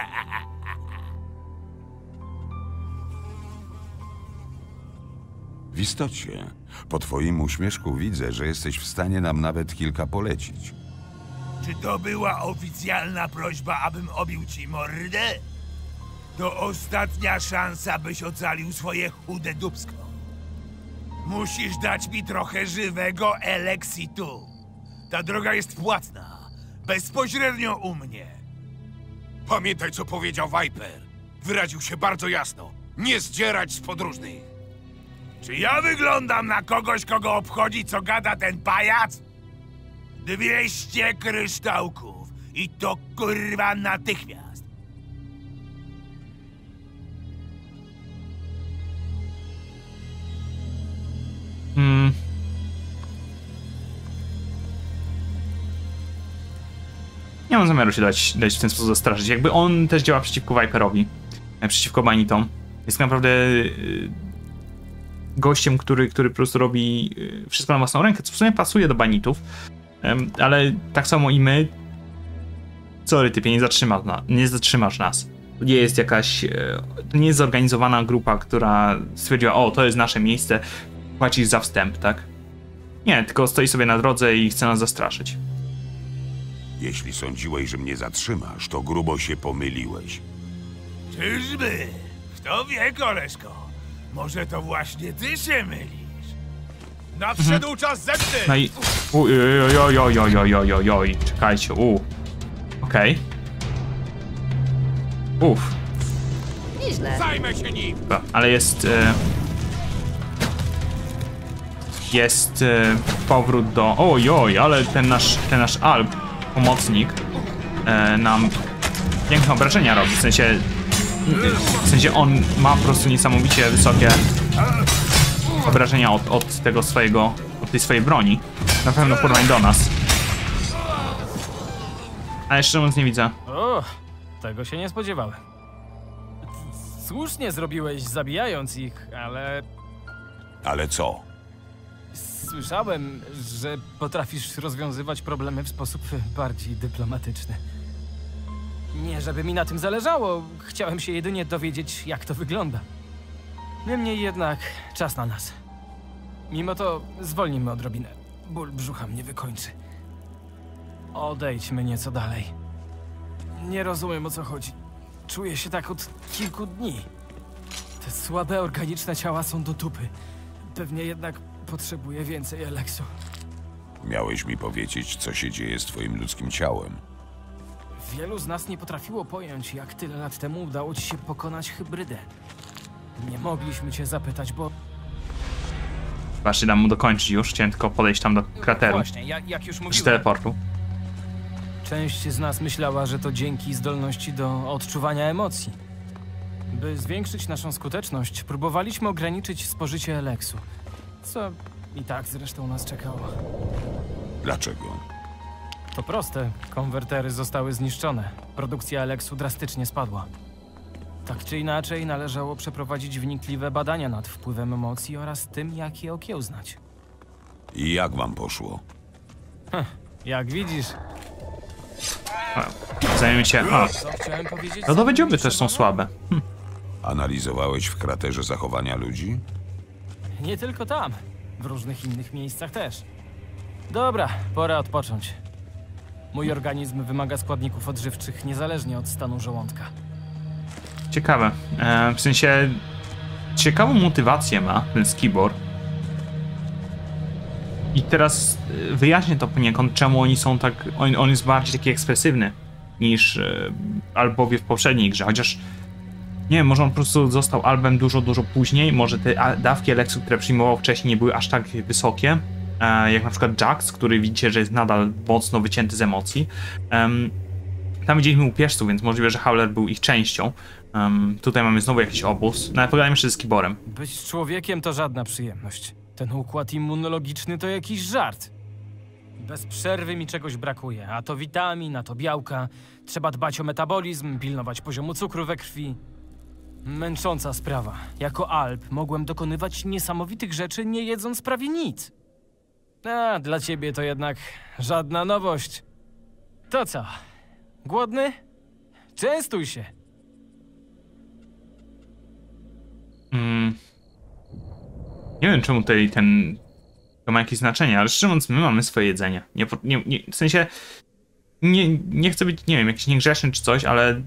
W istocie, po twoim uśmieszku widzę, że jesteś w stanie nam nawet kilka polecić. Czy to była oficjalna prośba, abym obił ci mordę? To ostatnia szansa, byś ocalił swoje chude dupsko. Musisz dać mi trochę żywego eleksitu. Ta droga jest płatna. Bezpośrednio u mnie. Pamiętaj, co powiedział Viper. Wyraził się bardzo jasno. Nie zdzierać z podróżnych. Czy ja wyglądam na kogoś, kogo obchodzi, co gada ten pajac? 200 kryształków. I to kurwa natychmiast. Nie mam zamiaru się dać w ten sposób zastraszyć. Jakby on też działa przeciwko Viperowi, przeciwko banitom. Jest naprawdę gościem, który po prostu robi wszystko na własną rękę, co w sumie pasuje do banitów, ale tak samo i my. Sorry, typie, nie zatrzymasz nas. To nie jest jakaś, to nie jest zorganizowana grupa, która stwierdziła, o, to jest nasze miejsce, płacisz za wstęp, tak? Nie, tylko stoi sobie na drodze i chce nas zastraszyć. Jeśli sądziłeś, że mnie zatrzymasz, to grubo się pomyliłeś. Czyżby? Kto wie, koleżko? Może to właśnie ty się mylisz? Nadszedł czas zemsty! No i... Oj, czekajcie, Okej. Nieźle. Zajmę się nim! Ale jest... Jest powrót do... Oj, ale ten nasz Alp, pomocnik, nam piękne obrażenia robi. W sensie on ma po prostu niesamowicie wysokie obrażenia od tej swojej broni. Na pewno w porównaniu do nas. A jeszcze mówiąc nie widzę. O, tego się nie spodziewałem. Słusznie zrobiłeś, zabijając ich, ale... Ale co? Słyszałem, że potrafisz rozwiązywać problemy w sposób bardziej dyplomatyczny. Nie, żeby mi na tym zależało. Chciałem się jedynie dowiedzieć, jak to wygląda. Niemniej jednak czas na nas. Mimo to zwolnimy odrobinę. Ból brzucha mnie wykończy. Odejdźmy nieco dalej. Nie rozumiem, o co chodzi. Czuję się tak od kilku dni. Te słabe, organiczne ciała są do dupy. Pewnie jednak potrzebuję więcej eleksu. Miałeś mi powiedzieć, co się dzieje z twoim ludzkim ciałem. Wielu z nas nie potrafiło pojąć, jak tyle lat temu udało ci się pokonać hybrydę. Nie mogliśmy cię zapytać, bo... Właśnie, dam mu dokończyć już. Chciałem tylko podejść tam do krateru. Właśnie, jak już mówiłem. Z teleportu. Część z nas myślała, że to dzięki zdolności do odczuwania emocji. By zwiększyć naszą skuteczność, próbowaliśmy ograniczyć spożycie eleksu. Co i tak zresztą nas czekało. Dlaczego? To proste. Konwertery zostały zniszczone. Produkcja eleksu drastycznie spadła. Tak czy inaczej należało przeprowadzić wnikliwe badania nad wpływem emocji oraz tym, jak je okiełznać. I jak wam poszło? Jak widzisz. Zajmiemy się... O, Co chciałem powiedzieć? lodowe dzioby też są słabe. Analizowałeś w kraterze zachowania ludzi? Nie tylko tam. W różnych innych miejscach też. Dobra, pora odpocząć. Mój organizm wymaga składników odżywczych niezależnie od stanu żołądka. Ciekawe. W sensie... Ciekawą motywację ma ten Skibor. I teraz wyjaśnię to poniekąd, czemu oni są tak... On jest bardziej taki ekspresywny niż albowie w poprzedniej grze, chociaż... Nie wiem, może on po prostu został albem dużo później, może te dawki Eleksu, które przyjmował wcześniej, nie były aż tak wysokie, jak na przykład Jax, który widzicie, że jest nadal mocno wycięty z emocji. Tam widzieliśmy upieżców, więc możliwe, że Howler był ich częścią. Tutaj mamy znowu jakiś obóz. No ale pogadajmy jeszcze z Skiborem. Być człowiekiem to żadna przyjemność. Ten układ immunologiczny to jakiś żart. Bez przerwy mi czegoś brakuje, a to witamin, a to białka. Trzeba dbać o metabolizm, pilnować poziomu cukru we krwi. Męcząca sprawa. Jako Alp mogłem dokonywać niesamowitych rzeczy, nie jedząc prawie nic. A dla ciebie to jednak żadna nowość. To co? Głodny? Częstuj się. Nie wiem, czemu tutaj to ma jakieś znaczenie, ale szczerze mówiąc, my mamy swoje jedzenie. W sensie... Nie chcę być, nie wiem, jakiś niegrzeczny czy coś, ale...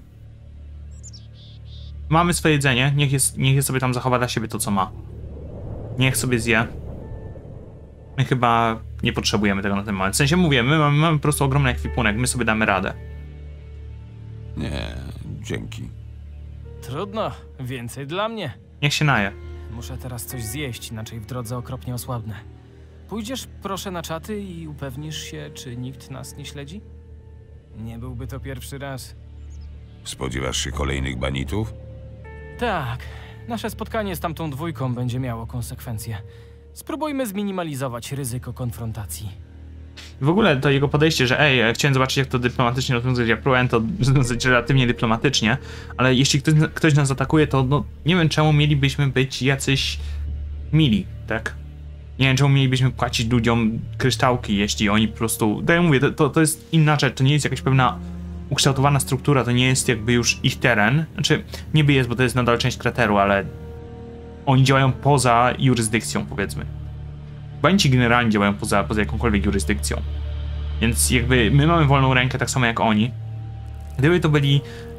Mamy swoje jedzenie, niech sobie tam zachowa dla siebie to, co ma. Niech sobie zje. My chyba nie potrzebujemy tego na ten moment. W sensie mówię, my mamy po prostu ogromny ekwipunek, my sobie damy radę. Nie, dzięki. Trudno, więcej dla mnie. Niech się naje. Muszę teraz coś zjeść, inaczej w drodze okropnie osłabnę. Pójdziesz proszę na czaty i upewnisz się, czy nikt nas nie śledzi? Nie byłby to pierwszy raz. Spodziewasz się kolejnych banitów? Tak, nasze spotkanie z tamtą dwójką będzie miało konsekwencje. Spróbujmy zminimalizować ryzyko konfrontacji. W ogóle to jego podejście, że chciałem zobaczyć, jak to dyplomatycznie rozwiązać, ja próbowałem to rozwiązać relatywnie dyplomatycznie, ale jeśli ktoś nas atakuje, to no, nie wiem, czemu mielibyśmy być jacyś mili, tak? Nie wiem, czemu mielibyśmy płacić ludziom kryształki, jeśli oni po prostu... Tak jak mówię, to jest inna rzecz, to nie jest jakaś pewna ukształtowana struktura, to nie jest jakby już ich teren. Znaczy, niby jest, bo to jest nadal część krateru, ale oni działają poza jurysdykcją, powiedzmy. Banici generalnie działają poza jakąkolwiek jurysdykcją. Więc jakby my mamy wolną rękę tak samo jak oni. Gdyby to byli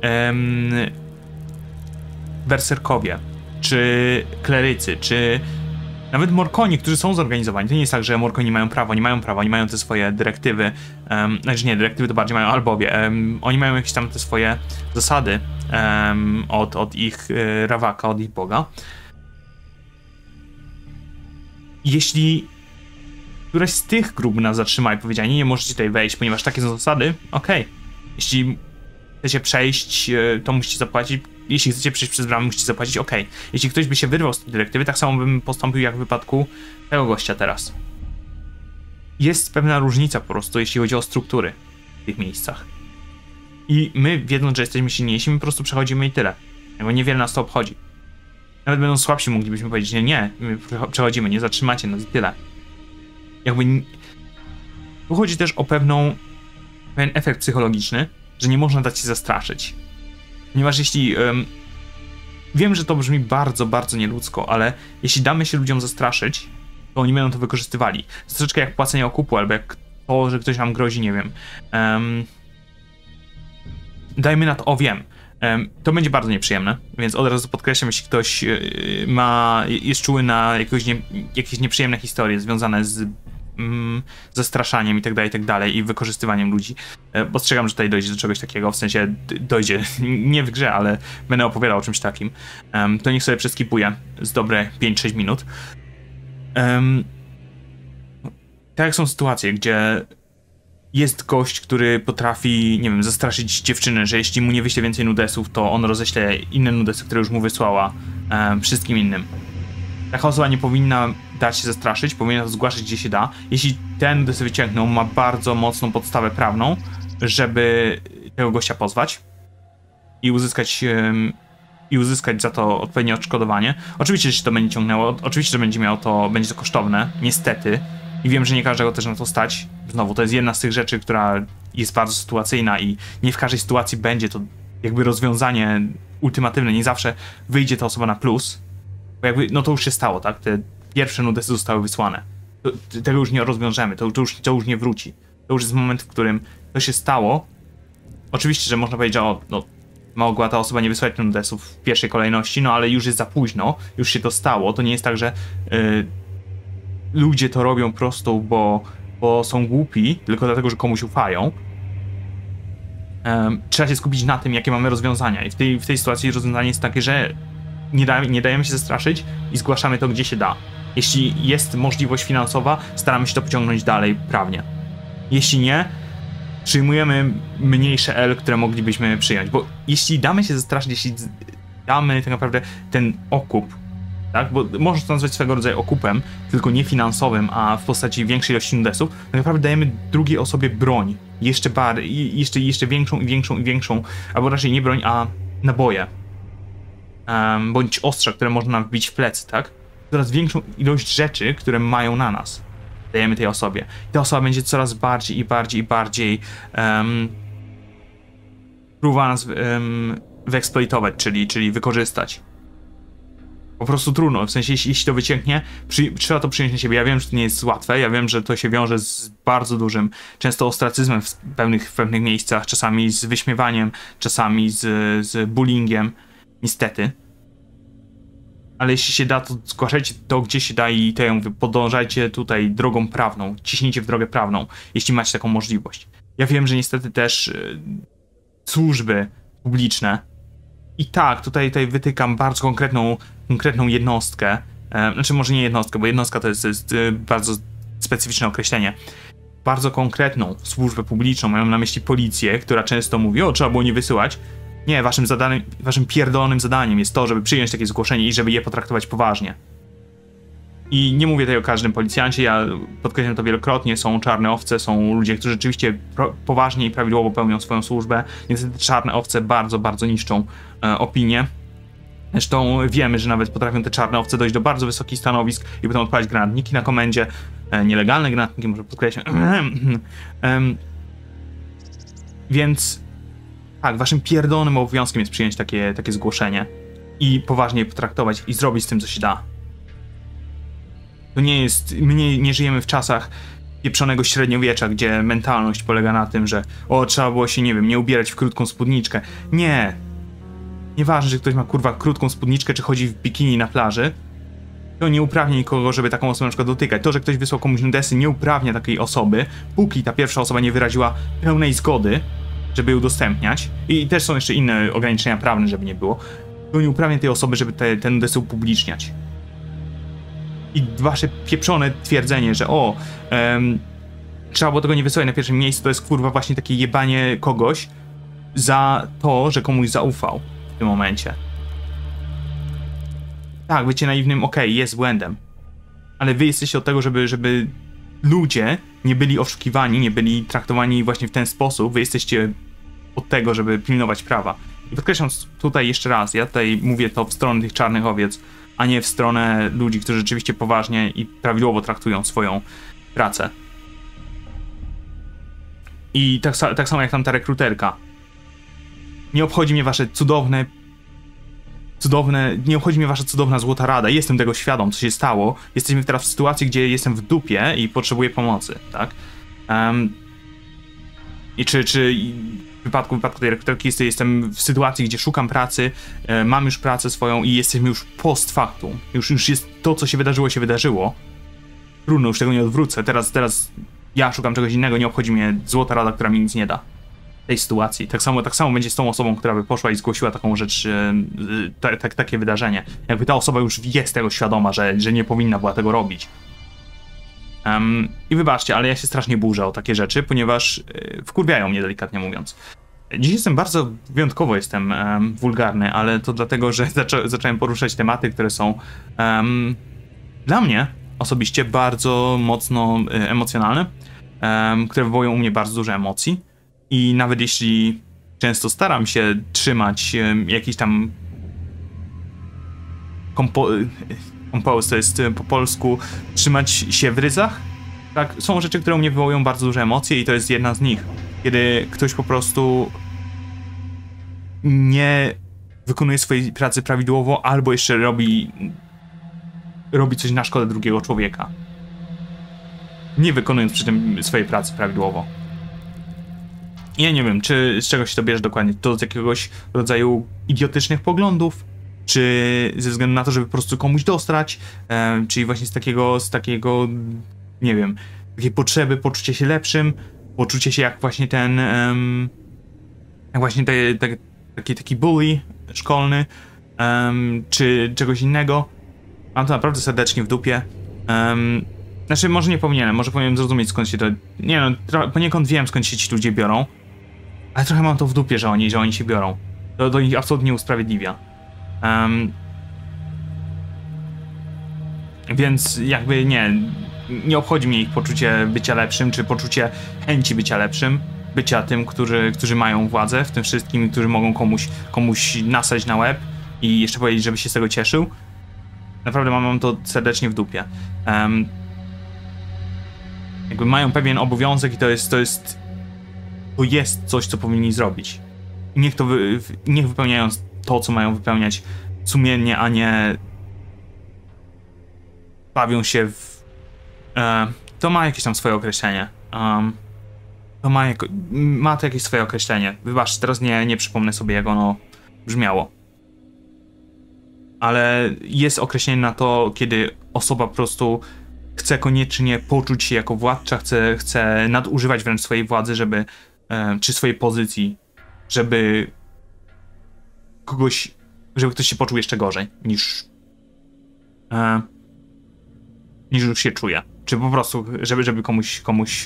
berserkowie, czy klerycy, czy nawet Morkoni, którzy są zorganizowani. To nie jest tak, że Morkoni mają prawo, oni mają te swoje dyrektywy. Znaczy nie, dyrektywy to bardziej mają albowie. Oni mają jakieś tam te swoje zasady od ich Rawaka, od ich Boga. Jeśli któraś z tych grup nas zatrzyma i powiedziała, nie możecie tutaj wejść, ponieważ takie są zasady, okej. Jeśli chcecie przejść, to musicie zapłacić. Jeśli chcecie przejść przez bramę, musicie zapłacić, okej. Jeśli ktoś by się wyrwał z tej dyrektywy, tak samo bym postąpił jak w wypadku tego gościa teraz. Jest pewna różnica po prostu, jeśli chodzi o struktury w tych miejscach. I my, wiedząc, że jesteśmy silniejsi, my po prostu przechodzimy i tyle. Jakby niewiele nas to obchodzi. Nawet będąc słabsi, moglibyśmy powiedzieć, nie, my przechodzimy, nie zatrzymacie nas i tyle. Jakby... Tu chodzi też o pewien efekt psychologiczny, że nie można dać się zastraszyć. Ponieważ jeśli... wiem, że to brzmi bardzo, bardzo nieludzko, ale jeśli damy się ludziom zastraszyć, to oni będą to wykorzystywali. To troszeczkę jak płacenie okupu, albo jak to, że ktoś nam grozi, nie wiem. Dajmy na to, wiem. To będzie bardzo nieprzyjemne, więc od razu podkreślam, jeśli ktoś jest czuły na jakieś nieprzyjemne historie związane z zastraszaniem i tak dalej i wykorzystywaniem ludzi. Ostrzegam, że tutaj dojdzie do czegoś takiego, w sensie dojdzie, nie w grze, ale będę opowiadał o czymś takim. To niech sobie przeskipuje z dobre 5-6 minut. Tak jak są sytuacje, gdzie jest gość, który potrafi, nie wiem, zastraszyć dziewczynę, że jeśli mu nie wyśle więcej nudesów, to on roześle inne nudesy, które już mu wysłała wszystkim innym. Taka osoba nie powinna dać się zastraszyć, powinna to zgłaszać gdzie się da. Jeśli ten nudesy wyciągnął, ma bardzo mocną podstawę prawną, żeby tego gościa pozwać i uzyskać za to odpowiednie odszkodowanie. Oczywiście, że się to będzie ciągnęło, oczywiście, że będzie to kosztowne, niestety. I wiem, że nie każdego też na to stać. Znowu, to jest jedna z tych rzeczy, która jest bardzo sytuacyjna i nie w każdej sytuacji będzie to jakby rozwiązanie ultimatywne. Nie zawsze wyjdzie ta osoba na plus. Bo jakby, no to już się stało, tak? Te pierwsze nudesy zostały wysłane. Tego już nie rozwiążemy, to już nie wróci. To już jest moment, w którym to się stało. Oczywiście, że można powiedzieć, że no, mogła ta osoba nie wysłać nudesów w pierwszej kolejności, no ale już jest za późno, już się to stało. To nie jest tak, że ludzie to robią prosto, bo są głupi, tylko dlatego, że komuś ufają. Trzeba się skupić na tym, jakie mamy rozwiązania. I w tej sytuacji rozwiązanie jest takie, że nie dajemy się zastraszyć i zgłaszamy to, gdzie się da. Jeśli jest możliwość finansowa, staramy się to pociągnąć dalej prawnie. Jeśli nie, przyjmujemy mniejsze L, które moglibyśmy przyjąć. Bo jeśli damy się zastraszyć, jeśli damy tak naprawdę ten okup, tak? Bo można to nazwać swego rodzaju okupem, tylko nie finansowym, a w postaci większej ilości nudesów, tak naprawdę dajemy drugiej osobie broń. Jeszcze większą i większą i większą, albo raczej nie broń, a naboje. Bądź ostrza, które można nam wbić w plecy, tak? Coraz większą ilość rzeczy, które mają na nas, dajemy tej osobie. I ta osoba będzie coraz bardziej i bardziej i bardziej próbowała nas wyeksploitować, czyli wykorzystać. Po prostu trudno, w sensie jeśli to wycieknie, trzeba to przyjąć na siebie. Ja wiem, że to nie jest łatwe, ja wiem, że to się wiąże z bardzo dużym, często ostracyzmem w pewnych miejscach, czasami z wyśmiewaniem, czasami z bullyingiem, niestety. Ale jeśli się da, to zgłaszajcie to, gdzie się da i to ja mówię, podążajcie tutaj drogą prawną, ciśnijcie w drogę prawną, jeśli macie taką możliwość. Ja wiem, że niestety też służby publiczne i tak, tutaj wytykam bardzo konkretną jednostkę, znaczy może nie jednostkę, bo jednostka to jest bardzo specyficzne określenie. Bardzo konkretną służbę publiczną, mają na myśli policję, która często mówi, trzeba było nie wysyłać. Nie, waszym pierdolonym zadaniem jest to, żeby przyjąć takie zgłoszenie i żeby je potraktować poważnie. I nie mówię tutaj o każdym policjancie, ja podkreślam to wielokrotnie, są czarne owce, są ludzie, którzy rzeczywiście poważnie i prawidłowo pełnią swoją służbę. Niestety czarne owce bardzo, bardzo niszczą opinię. Zresztą wiemy, że nawet potrafią te czarne owce dojść do bardzo wysokich stanowisk i potem odpalać granatniki na komendzie. Nielegalne granatniki, może podkreślam. Więc tak, waszym pierdolonym obowiązkiem jest przyjąć takie zgłoszenie i poważnie je potraktować i zrobić z tym, co się da. To nie jest... My nie żyjemy w czasach pieprzonego średniowiecza, gdzie mentalność polega na tym, że trzeba było się, nie wiem, nie ubierać w krótką spódniczkę. Nie. Nieważne, że ktoś ma, kurwa, krótką spódniczkę, czy chodzi w bikini na plaży, to nie uprawnia nikogo, żeby taką osobę na przykład dotykać. To, że ktoś wysłał komuś nudesy, nie uprawnia takiej osoby, póki ta pierwsza osoba nie wyraziła pełnej zgody, żeby je udostępniać. I też są jeszcze inne ograniczenia prawne, żeby nie było. To nie uprawnia tej osoby, żeby te nudesy upubliczniać. I wasze pieprzone twierdzenie, że trzeba było tego nie wysyłać na pierwszym miejscu, to jest, kurwa, właśnie takie jebanie kogoś za to, że komuś zaufał w tym momencie. Tak, bycie naiwnym, jest błędem. Ale wy jesteście od tego, żeby ludzie nie byli oszukiwani, nie byli traktowani właśnie w ten sposób. Wy jesteście od tego, żeby pilnować prawa. I podkreślam tutaj jeszcze raz, ja tutaj mówię to w stronę tych czarnych owiec, a nie w stronę ludzi, którzy rzeczywiście poważnie i prawidłowo traktują swoją pracę. I tak samo jak tam ta rekruterka. Nie obchodzi mnie wasze nie obchodzi mnie wasza cudowna złota rada. Jestem tego świadom, co się stało. Jesteśmy teraz w sytuacji, gdzie jestem w dupie i potrzebuję pomocy, tak? I czy w wypadku tej rekruterki jestem w sytuacji, gdzie szukam pracy, mam już pracę swoją i jesteśmy już post factum. Już jest to, co się wydarzyło. Trudno, już tego nie odwrócę. Teraz ja szukam czegoś innego, nie obchodzi mnie złota rada, która mi nic nie da. Tej sytuacji. Tak samo będzie z tą osobą, która by poszła i zgłosiła taką rzecz, takie wydarzenie. Jakby ta osoba już jest tego świadoma, że nie powinna była tego robić. I wybaczcie, ale ja się strasznie burzę o takie rzeczy, ponieważ wkurwiają mnie, delikatnie mówiąc. Dziś wyjątkowo jestem wulgarny, ale to dlatego, że zacząłem poruszać tematy, które są dla mnie osobiście bardzo mocno emocjonalne, które wywołują u mnie bardzo dużo emocji. I nawet jeśli często staram się trzymać jakiś tam compose, to jest po polsku trzymać się w ryzach, Tak, są rzeczy, które u mnie wywołują bardzo duże emocje i to jest jedna z nich. Kiedy ktoś po prostu nie wykonuje swojej pracy prawidłowo, albo jeszcze robi coś na szkodę drugiego człowieka. Nie wykonując przy tym swojej pracy prawidłowo. Ja nie wiem, czy z czego się to bierze dokładnie. To z jakiegoś rodzaju idiotycznych poglądów, czy ze względu na to, żeby po prostu komuś dostrać, czyli właśnie z takiego, nie wiem, takiej potrzeby poczucia się lepszym, poczucie się jak właśnie ten, jak właśnie taki bully szkolny, czy czegoś innego. Mam to naprawdę serdecznie w dupie. Znaczy, może nie powinienem, może powinienem zrozumieć, skąd się to... Nie no, poniekąd wiem, skąd się ci ludzie biorą, ale trochę mam to w dupie, że oni się biorą. To ich absolutnie nie usprawiedliwia. Więc jakby nie obchodzi mnie ich poczucie bycia lepszym, czy poczucie chęci bycia lepszym, bycia tym, którzy mają władzę w tym wszystkim, którzy mogą komuś nasać na łeb i jeszcze powiedzieć, żeby się z tego cieszył. Naprawdę mam to serdecznie w dupie. Jakby mają pewien obowiązek i to jest coś, co powinni zrobić. I niech wypełniają to, co mają wypełniać sumiennie, a nie bawią się w... to ma jakieś tam swoje określenie. Ma to jakieś swoje określenie. Wybacz, teraz nie przypomnę sobie, jak ono brzmiało. Ale jest określenie na to, kiedy osoba po prostu chce koniecznie poczuć się jako władca, chce nadużywać wręcz swojej władzy, czy swojej pozycji, żeby ktoś się poczuł jeszcze gorzej niż już się czuje. Czy po prostu, żeby komuś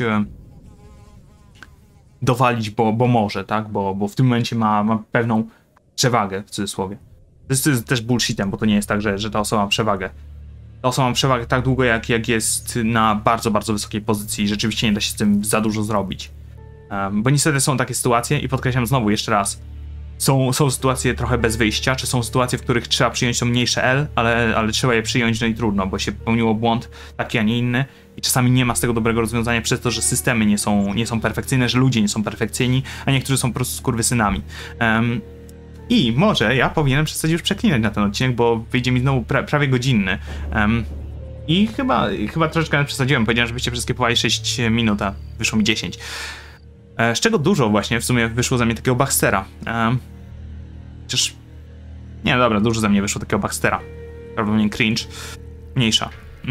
dowalić, bo może, tak? Bo w tym momencie ma pewną przewagę, w cudzysłowie. To jest też bullshitem, bo to nie jest tak, że ta osoba ma przewagę. Ta osoba ma przewagę tak długo, jak jest na bardzo, bardzo wysokiej pozycji i rzeczywiście nie da się z tym za dużo zrobić. Bo niestety są takie sytuacje i podkreślam znowu jeszcze raz. Są sytuacje trochę bez wyjścia, czy są sytuacje, w których trzeba przyjąć to mniejsze L, ale trzeba je przyjąć, no i trudno, bo się popełniło błąd taki, a nie inny i czasami nie ma z tego dobrego rozwiązania przez to, że systemy nie są perfekcyjne, że ludzie nie są perfekcyjni, a niektórzy są po prostu skurwysynami. I może ja powinienem przestać już przeklinać na ten odcinek, bo wyjdzie mi znowu prawie godzinny. I chyba troszeczkę przesadziłem. Powiedziałem, żebyście wszystkie powali 6 minut, a wyszło mi 10. Z czego dużo właśnie w sumie wyszło za mnie takiego Baxtera. Chociaż... Nie, dobra, dużo za mnie wyszło takiego Baxtera. Prawdopodobnie cringe. Mniejsza.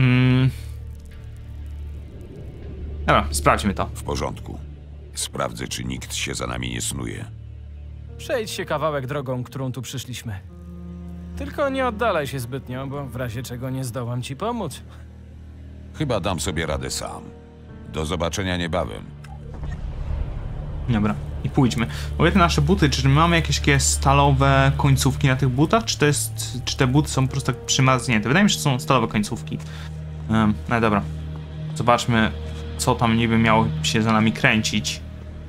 Dobra, sprawdźmy to. W porządku. Sprawdzę, czy nikt się za nami nie snuje. Przejdź się kawałek drogą, którą tu przyszliśmy. Tylko nie oddalaj się zbytnio, bo w razie czego nie zdołam ci pomóc. Chyba dam sobie radę sam. Do zobaczenia niebawem. Dobra, i pójdźmy. Mówię, te nasze buty, czy mamy jakieś takie stalowe końcówki na tych butach, czy te buty są po prostu tak przymarznięte? Wydaje mi się, że są stalowe końcówki. No dobra. Zobaczmy, co tam niby miało się za nami kręcić.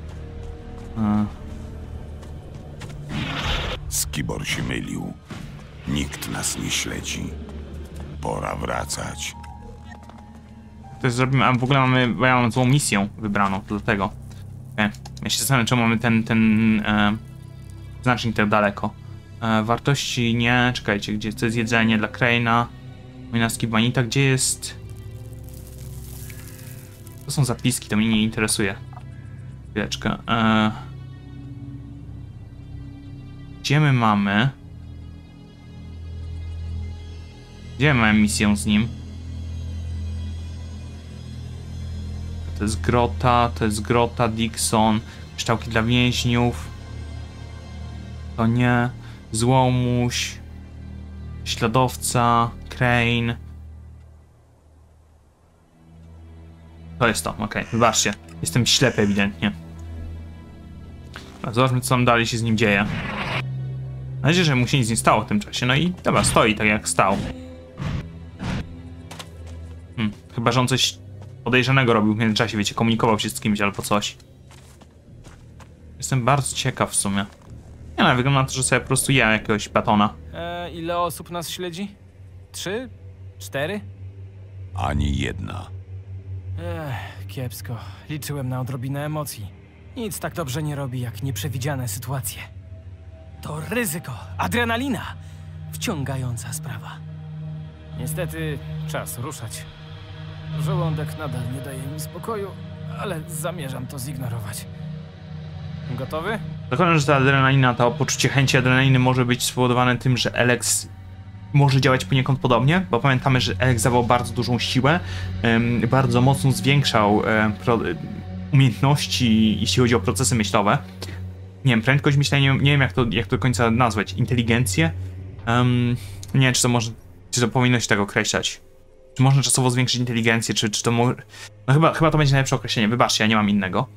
Skibor się mylił. Nikt nas nie śledzi. Pora wracać. To zrobimy, a w ogóle ja mam złą misję wybraną, to do tego. Okay. Ja się zastanawiam, czemu mamy ten znacznik tak daleko. Wartości nie, czekajcie, gdzie to jest jedzenie dla Crane'a. Wojna Skibanita, gdzie jest... To są zapiski, to mnie nie interesuje. Chwileczkę. Gdzie my mamy? Gdzie mamy misję z nim? To jest grota, Dixon, kształki dla więźniów. To nie. Złomuś. Śladowca, Crane. To jest to, okej, wybaczcie. Jestem ślepy ewidentnie. Zobaczmy, co tam dalej się z nim dzieje. Mam nadzieję, że mu się nic nie stało w tym czasie. No i dobra, stoi tak jak stał. Chyba, że on coś podejrzanego robił w międzyczasie, wiecie, komunikował się z kimś albo coś. Jestem bardzo ciekaw w sumie. Nie no, wygląda na to, że sobie po prostu je jakiegoś batona. Ile osób nas śledzi? 3? 4? Ani jedna. Kiepsko. Liczyłem na odrobinę emocji. Nic tak dobrze nie robi, jak nieprzewidziane sytuacje. To ryzyko, adrenalina. Wciągająca sprawa. Niestety, czas ruszać. Żołądek nadal nie daje mi spokoju, ale zamierzam to zignorować. Gotowy? Zakładam, że ta adrenalina, to poczucie chęci adrenaliny może być spowodowane tym, że Alex może działać poniekąd podobnie, bo pamiętamy, że Alex dawał bardzo dużą siłę, bardzo mocno zwiększał umiejętności, jeśli chodzi o procesy myślowe. Nie wiem, prędkość myślenia, nie wiem jak to do końca nazwać, inteligencję. Nie wiem, czy to powinno się tak określać. Czy można czasowo zwiększyć inteligencję, czy to może... No chyba to będzie najlepsze określenie, wybaczcie, ja nie mam innego.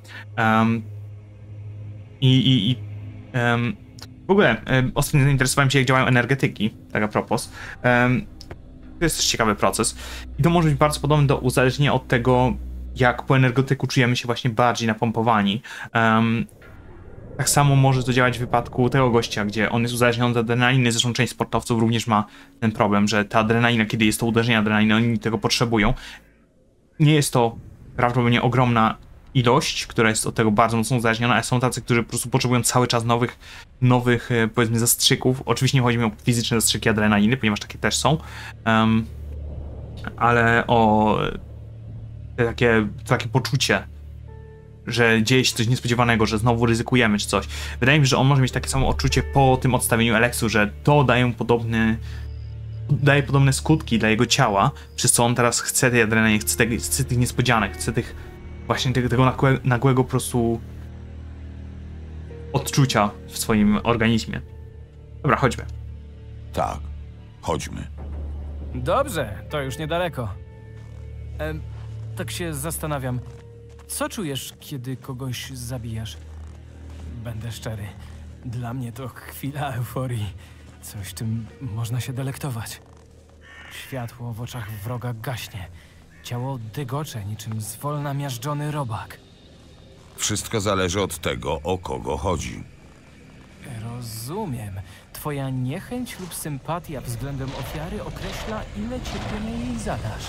W ogóle ostatnio zainteresowałem się, jak działają energetyki, tak a propos. To jest też ciekawy proces. I to może być bardzo podobne do uzależnienia od tego, jak po energetyku czujemy się właśnie bardziej napompowani. Tak samo może to działać w wypadku tego gościa, gdzie on jest uzależniony od adrenaliny. Zresztą część sportowców również ma ten problem, że ta adrenalina, kiedy jest to uderzenie adrenaliny, oni tego potrzebują. Nie jest to prawdopodobnie ogromna ilość, która jest od tego bardzo mocno uzależniona, ale są tacy, którzy po prostu potrzebują cały czas nowych powiedzmy zastrzyków. Oczywiście nie chodzi mi o fizyczne zastrzyki adrenaliny, ponieważ takie też są, ale o takie poczucie, że dzieje się coś niespodziewanego, że znowu ryzykujemy czy coś. Wydaje mi się, że on może mieć takie samo odczucie po tym odstawieniu Alexu, że to daje podobne skutki dla jego ciała, przez co on teraz chce tej adrenaliny, chce tych niespodzianek, chce tego nagłego po prostu odczucia w swoim organizmie. Dobra, chodźmy. Tak, chodźmy. Dobrze, to już niedaleko. Tak się zastanawiam. Co czujesz, kiedy kogoś zabijasz? Będę szczery. Dla mnie to chwila euforii. Coś, czym można się delektować. Światło w oczach wroga gaśnie. Ciało dygocze niczym zwolna miażdżony robak. Wszystko zależy od tego, o kogo chodzi. Rozumiem. Twoja niechęć lub sympatia względem ofiary określa, ile cierpienia jej zadasz.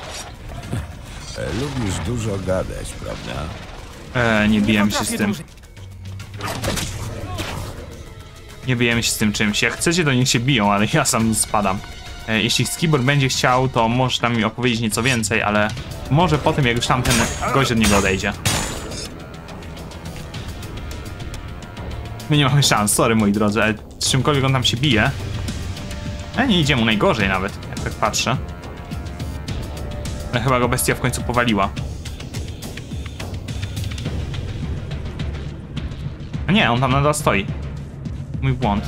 Lubisz dużo gadać, prawda? Nie bijemy się z tym. Nie bijemy się z tym czymś. Jak chcecie, to niech się biją, ale ja sam spadam. Jeśli Skibor będzie chciał, to może tam mi opowiedzieć nieco więcej, ale może po tym, jak już tamten gość od niego odejdzie. My nie mamy szans, sorry moi drodzy, ale z czymkolwiek on tam się bije. Ale nie idzie mu najgorzej nawet, jak tak patrzę. Ale chyba go bestia w końcu powaliła. A nie, on tam nadal stoi. Mój błąd.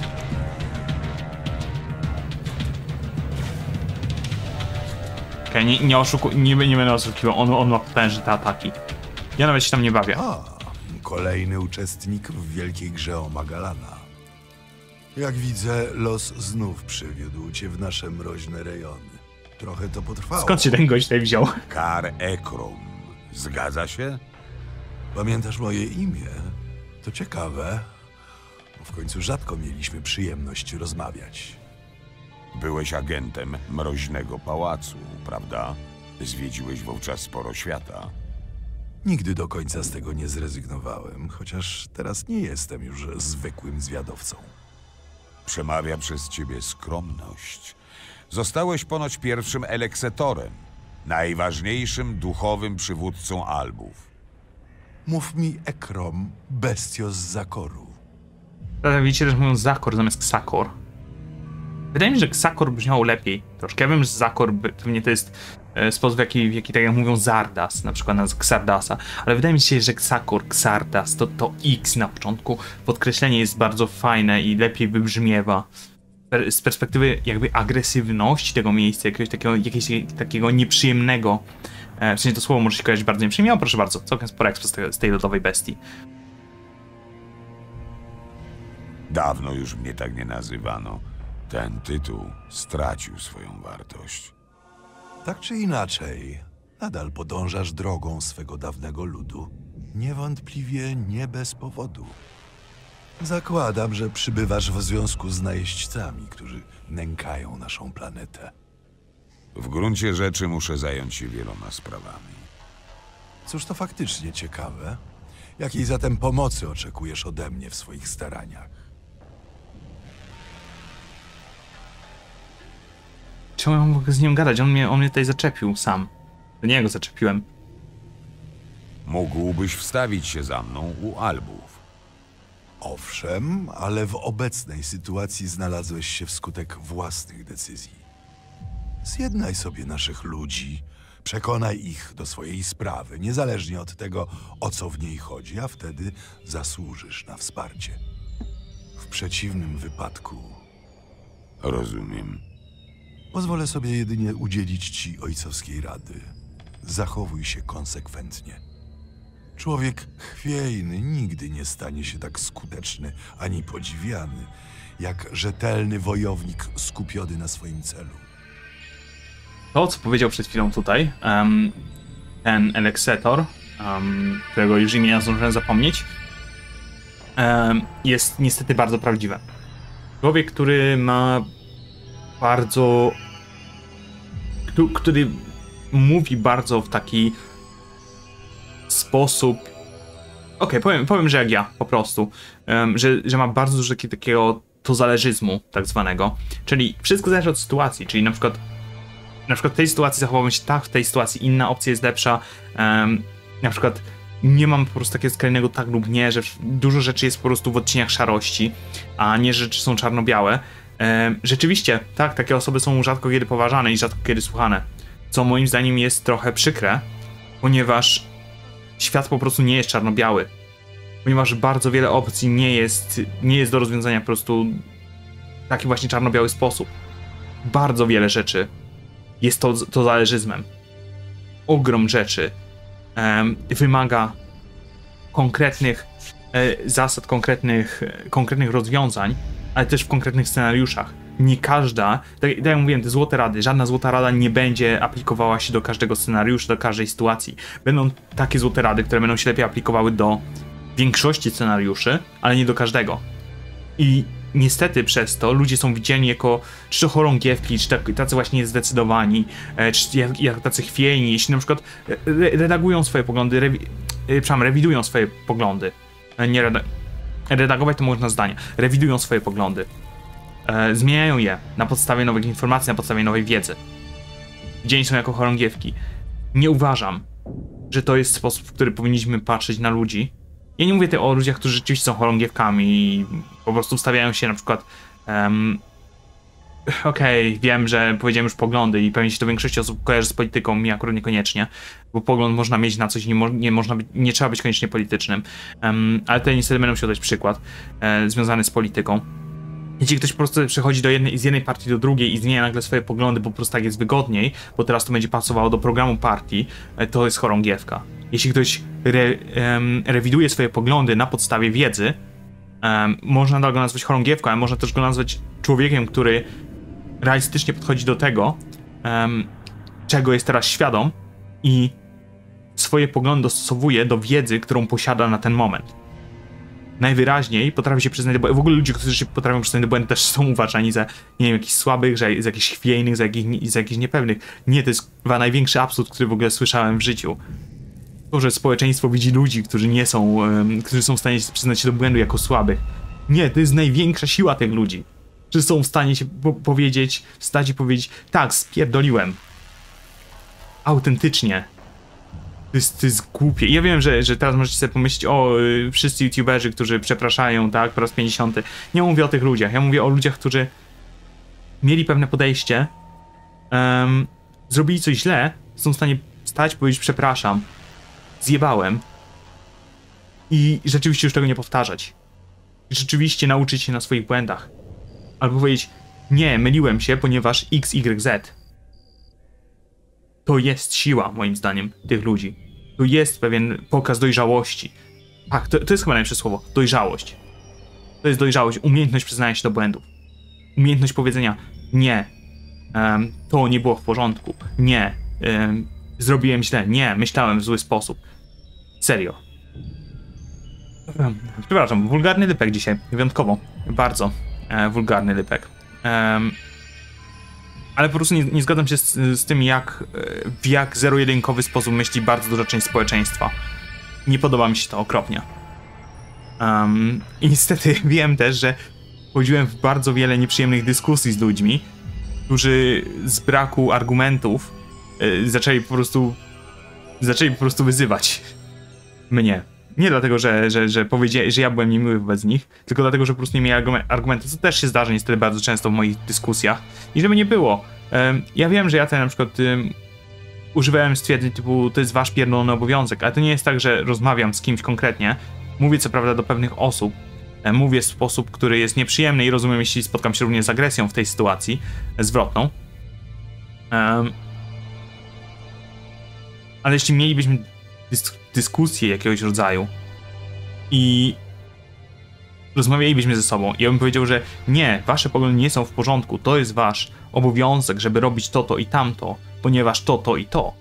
Okej, nie będę oszukiwał, on ma potężne te ataki. Ja nawet się tam nie bawię. Kolejny uczestnik w wielkiej grze o Magalana. Jak widzę, los znów przywiódł cię w nasze mroźne rejony. Trochę to potrwało. Skąd się ten gość tutaj wziął? Kar Ekrom. Zgadza się? Pamiętasz moje imię? To ciekawe. W końcu rzadko mieliśmy przyjemność rozmawiać. Byłeś agentem Mroźnego Pałacu, prawda? Zwiedziłeś wówczas sporo świata. Nigdy do końca z tego nie zrezygnowałem, chociaż teraz nie jestem już zwykłym zwiadowcą. Przemawia przez ciebie skromność. Zostałeś ponoć pierwszym eleksetorem, najważniejszym duchowym przywódcą Albów. Mów mi Ekrom, bestio z Zakoru. Widzicie, że mówią Zakor zamiast Ksakor. Wydaje mi się, że Ksakor brzmiało lepiej. Troszkę ja wiem, że Zakor pewnie to jest sposób, w jaki tak jak mówią Zardas, na przykład na Xardasa, ale wydaje mi się, że Ksakor, Xardas, to X na początku, podkreślenie jest bardzo fajne i lepiej wybrzmiewa. Z perspektywy jakby agresywności tego miejsca, jakiegoś takiego nieprzyjemnego, w sensie to słowo może się kojarzyć bardzo nieprzyjemnie, proszę bardzo, całkiem sporo ekspres z tej lodowej bestii. Dawno już mnie tak nie nazywano. Ten tytuł stracił swoją wartość. Tak czy inaczej, nadal podążasz drogą swego dawnego ludu. Niewątpliwie nie bez powodu. Zakładam, że przybywasz w związku z najeźdźcami, którzy nękają naszą planetę. W gruncie rzeczy muszę zająć się wieloma sprawami. Cóż, to faktycznie ciekawe. Jakiej zatem pomocy oczekujesz ode mnie w swoich staraniach? Czemu ja mogę z nim gadać? On mnie tutaj zaczepił sam. To nie ja go zaczepiłem. Mógłbyś wstawić się za mną u Albów. Owszem, ale w obecnej sytuacji znalazłeś się wskutek własnych decyzji. Zjednaj sobie naszych ludzi, przekonaj ich do swojej sprawy, niezależnie od tego, o co w niej chodzi, a wtedy zasłużysz na wsparcie. W przeciwnym wypadku... Rozumiem. Pozwolę sobie jedynie udzielić ci ojcowskiej rady. Zachowuj się konsekwentnie. Człowiek chwiejny nigdy nie stanie się tak skuteczny ani podziwiany, jak rzetelny wojownik skupiony na swoim celu. To, co powiedział przed chwilą tutaj, ten Elexetor, którego już imienia zdążyłem zapomnieć, jest niestety bardzo prawdziwe. Człowiek, który ma bardzo... który mówi bardzo w taki sposób... Okej, powiem, że jak ja, po prostu. Że ma bardzo dużo takiego tozależyzmu, tak zwanego. Czyli wszystko zależy od sytuacji, czyli na przykład w tej sytuacji zachowałbym się tak, w tej sytuacji inna opcja jest lepsza. Na przykład nie mam po prostu takiego skrajnego tak lub nie, że dużo rzeczy jest po prostu w odcieniach szarości, a nie, że rzeczy są czarno-białe. Rzeczywiście, tak, takie osoby są rzadko kiedy poważane i rzadko kiedy słuchane. Co moim zdaniem jest trochę przykre, ponieważ świat po prostu nie jest czarno-biały. Ponieważ bardzo wiele opcji nie jest do rozwiązania po prostu w taki właśnie czarno-biały sposób. Bardzo wiele rzeczy jest to zależyzmem. Ogrom rzeczy wymaga konkretnych zasad, konkretnych rozwiązań, ale też w konkretnych scenariuszach. Nie każda, tak jak mówiłem, te złote rady, żadna złota rada nie będzie aplikowała się do każdego scenariusza, do każdej sytuacji. Będą takie złote rady, które będą się lepiej aplikowały do większości scenariuszy, ale nie do każdego. I niestety przez to ludzie są widziani jako czy to chorągiewki, czy tacy właśnie niezdecydowani, czy jak tacy chwiejni, jeśli na przykład redagują swoje poglądy, rewidują swoje poglądy. Nie redagować to można zdania. Rewidują swoje poglądy. Zmieniają je na podstawie nowych informacji, na podstawie nowej wiedzy. Widziani są jako chorągiewki. Nie uważam, że to jest sposób, w który powinniśmy patrzeć na ludzi. Ja nie mówię o ludziach, którzy rzeczywiście są chorągiewkami i po prostu stawiają się na przykład okej, wiem, że powiedziałem już poglądy i pewnie się to większości osób kojarzy z polityką, mi akurat niekoniecznie, bo pogląd można mieć na coś i nie trzeba być koniecznie politycznym, ale tutaj niestety będę musiał dać przykład związany z polityką. Jeśli ktoś po prostu przechodzi z jednej partii do drugiej i zmienia nagle swoje poglądy, bo po prostu tak jest wygodniej, bo teraz to będzie pasowało do programu partii, to jest chorągiewka. Jeśli ktoś rewiduje swoje poglądy na podstawie wiedzy, można nadal go nazwać chorągiewką, ale można też go nazwać człowiekiem, który realistycznie podchodzi do tego, czego jest teraz świadom i swoje poglądy dostosowuje do wiedzy, którą posiada na ten moment. Najwyraźniej potrafi się przyznać do błędu. W ogóle ludzie, którzy się potrafią przyznać do błędu, też są uważani za, nie wiem, jakichś słabych, za jakichś chwiejnych, za jakichś niepewnych. Nie, to jest chyba największy absurd, który w ogóle słyszałem w życiu. To, że społeczeństwo widzi ludzi, którzy są w stanie przyznać się do błędu jako słabych. Nie, to jest największa siła tych ludzi. Że są w stanie się wstać i powiedzieć, tak, spierdoliłem. Autentycznie. To jest głupie. Ja wiem, że teraz możecie sobie pomyśleć, wszyscy youtuberzy, którzy przepraszają, tak, po raz 50. Nie mówię o tych ludziach, ja mówię o ludziach, którzy mieli pewne podejście, zrobili coś źle, są w stanie wstać, powiedzieć przepraszam, zjebałem i rzeczywiście już tego nie powtarzać. Rzeczywiście nauczyć się na swoich błędach. Albo powiedzieć, nie, myliłem się, ponieważ X, Y, Z. To jest siła, moim zdaniem, tych ludzi. To jest pewien pokaz dojrzałości. Tak, to jest chyba najlepsze słowo. Dojrzałość. To jest dojrzałość, umiejętność przyznania się do błędów. Umiejętność powiedzenia, nie, to nie było w porządku. Nie, zrobiłem źle. Nie, myślałem w zły sposób. Serio. Przepraszam, wulgarny lypek dzisiaj. Wyjątkowo. Bardzo wulgarny lypek. Ale po prostu nie zgadzam się z tym, w jak zero-jedynkowy sposób myśli bardzo duża część społeczeństwa. Nie podoba mi się to okropnie. I niestety wiem też, że wchodziłem w bardzo wiele nieprzyjemnych dyskusji z ludźmi, którzy z braku argumentów zaczęli po prostu wyzywać mnie. Nie dlatego, że powiedzieli, że ja byłem niemiły wobec nich, tylko dlatego, że po prostu nie mieli argumentów, co też się zdarza niestety bardzo często w moich dyskusjach. I żeby nie było. Ja wiem, że ja na przykład używałem stwierdzeń typu to jest wasz pierdolony obowiązek, ale to nie jest tak, że rozmawiam z kimś konkretnie. Mówię co prawda do pewnych osób, mówię w sposób, który jest nieprzyjemny i rozumiem, jeśli spotkam się również z agresją w tej sytuacji zwrotną. Ale jeśli mielibyśmy dyskusję jakiegoś rodzaju i rozmawialibyśmy ze sobą i ja bym powiedział, że nie, wasze poglądy nie są w porządku, to jest wasz obowiązek, żeby robić to i tamto, ponieważ to i to.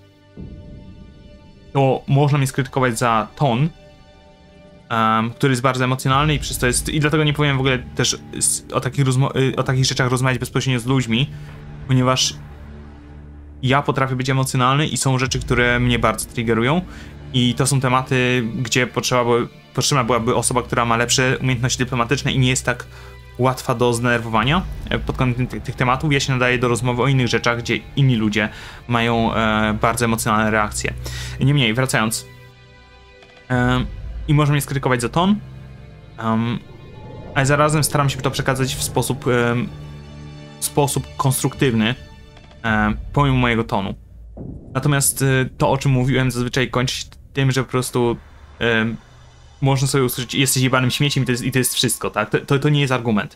To można mnie skrytykować za ton, który jest bardzo emocjonalny i przez to jest... I dlatego nie powiem w ogóle też o takich rzeczach rozmawiać bezpośrednio z ludźmi, ponieważ ja potrafię być emocjonalny i są rzeczy, które mnie bardzo triggerują i to są tematy, gdzie potrzebna byłaby osoba, która ma lepsze umiejętności dyplomatyczne i nie jest tak łatwa do zdenerwowania pod kątem tych tematów. Ja się nadaję do rozmowy o innych rzeczach, gdzie inni ludzie mają bardzo emocjonalne reakcje. Niemniej, wracając, i można mnie skrytykować za ton, ale zarazem staram się to przekazać w sposób konstruktywny, pomimo mojego tonu. Natomiast to, o czym mówiłem, zazwyczaj kończy się tym, że po prostu można sobie usłyszeć, jesteś jebanym śmieciem i to jest wszystko, tak? To nie jest argument.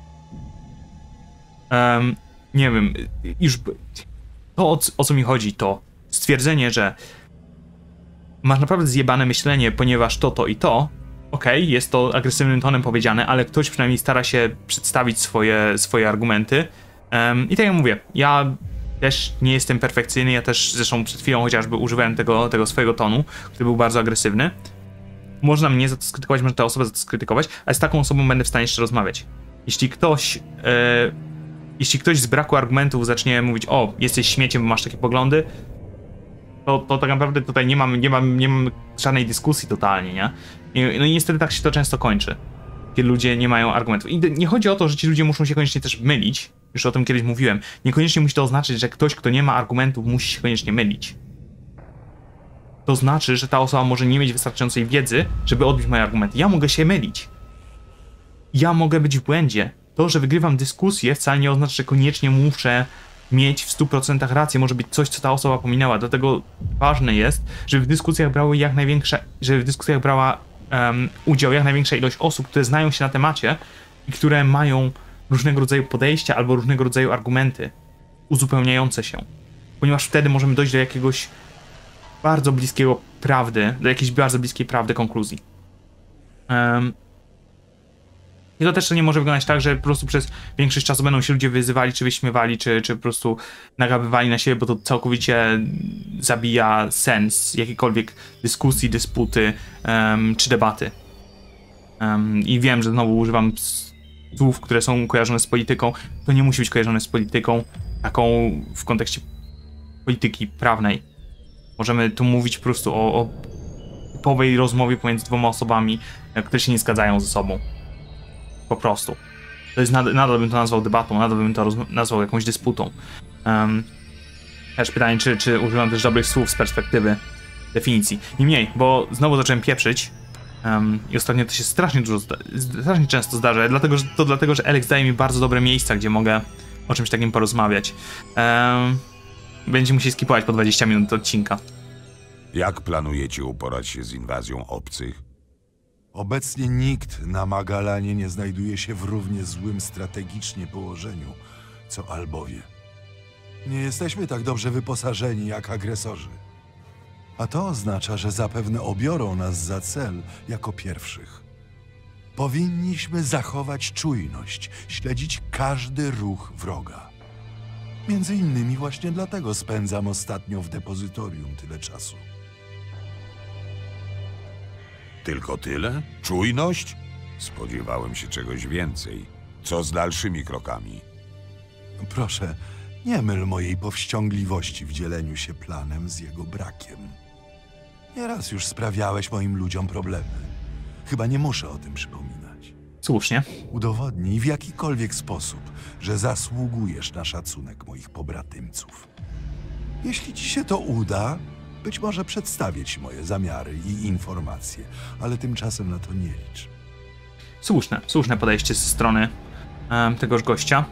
Nie wiem, już to, o co mi chodzi, to stwierdzenie, że masz naprawdę zjebane myślenie, ponieważ to i to, okej, jest to agresywnym tonem powiedziane, ale ktoś przynajmniej stara się przedstawić swoje argumenty. I tak jak mówię, ja też nie jestem perfekcyjny, ja też zresztą przed chwilą chociażby używałem tego swojego tonu, który był bardzo agresywny. Można mnie za to skrytykować, można tę osobę za to skrytykować, ale z taką osobą będę w stanie jeszcze rozmawiać. Jeśli ktoś z braku argumentów zacznie mówić, o, jesteś śmieciem, bo masz takie poglądy, to tak naprawdę tutaj nie mam żadnej dyskusji totalnie, nie? No i niestety tak się to często kończy, kiedy ludzie nie mają argumentów. I nie chodzi o to, że ci ludzie muszą się koniecznie też mylić, już o tym kiedyś mówiłem. Niekoniecznie musi to oznaczać, że ktoś, kto nie ma argumentów, musi się koniecznie mylić. To znaczy, że ta osoba może nie mieć wystarczającej wiedzy, żeby odbić moje argumenty. Ja mogę się mylić. Ja mogę być w błędzie. To, że wygrywam dyskusję, wcale nie oznacza, że koniecznie muszę mieć w 100% rację. Może być coś, co ta osoba pominęła. Dlatego ważne jest, żeby w dyskusjach brała udział jak największa ilość osób, które znają się na temacie i które mają różnego rodzaju podejścia albo różnego rodzaju argumenty uzupełniające się. Ponieważ wtedy możemy dojść do jakiegoś bardzo bliskiego prawdy, do jakiejś bardzo bliskiej prawdy konkluzji. I to też nie może wyglądać tak, że po prostu przez większość czasu będą się ludzie wyzywali, czy wyśmiewali, czy po prostu nagabywali na siebie, bo to całkowicie zabija sens jakiejkolwiek dyskusji, dysputy czy debaty. I wiem, że znowu używam słów, które są kojarzone z polityką. To nie musi być kojarzone z polityką taką w kontekście polityki prawnej. Możemy tu mówić po prostu o typowej rozmowie pomiędzy dwoma osobami, które się nie zgadzają ze sobą. Po prostu. To jest nadal bym to nazwał debatą, nadal bym to nazwał jakąś dysputą. Też pytanie, czy używam też dobrych słów z perspektywy definicji. Niemniej, bo znowu zacząłem pieprzyć i ostatnio to się strasznie często zdarza, dlatego, że Alex daje mi bardzo dobre miejsca, gdzie mogę o czymś takim porozmawiać. Będzie musiał skipować po 20 minut odcinka. Jak planujecie uporać się z inwazją obcych? Obecnie nikt na Magalanie nie znajduje się w równie złym strategicznie położeniu, co Albowie. Nie jesteśmy tak dobrze wyposażeni jak agresorzy. A to oznacza, że zapewne obiorą nas za cel jako pierwszych. Powinniśmy zachować czujność, śledzić każdy ruch wroga. Między innymi właśnie dlatego spędzam ostatnio w depozytorium tyle czasu. Tylko tyle? Czujność? Spodziewałem się czegoś więcej. Co z dalszymi krokami? Proszę, Nie myl mojej powściągliwości w dzieleniu się planem z jego brakiem. Nieraz już sprawiałeś moim ludziom problemy. Chyba nie muszę o tym przypominać. Słusznie. Udowodnij w jakikolwiek sposób, że zasługujesz na szacunek moich pobratymców. Jeśli ci się to uda, być może przedstawię ci moje zamiary i informacje, ale tymczasem na to nie licz. Słuszne podejście ze strony tegoż gościa.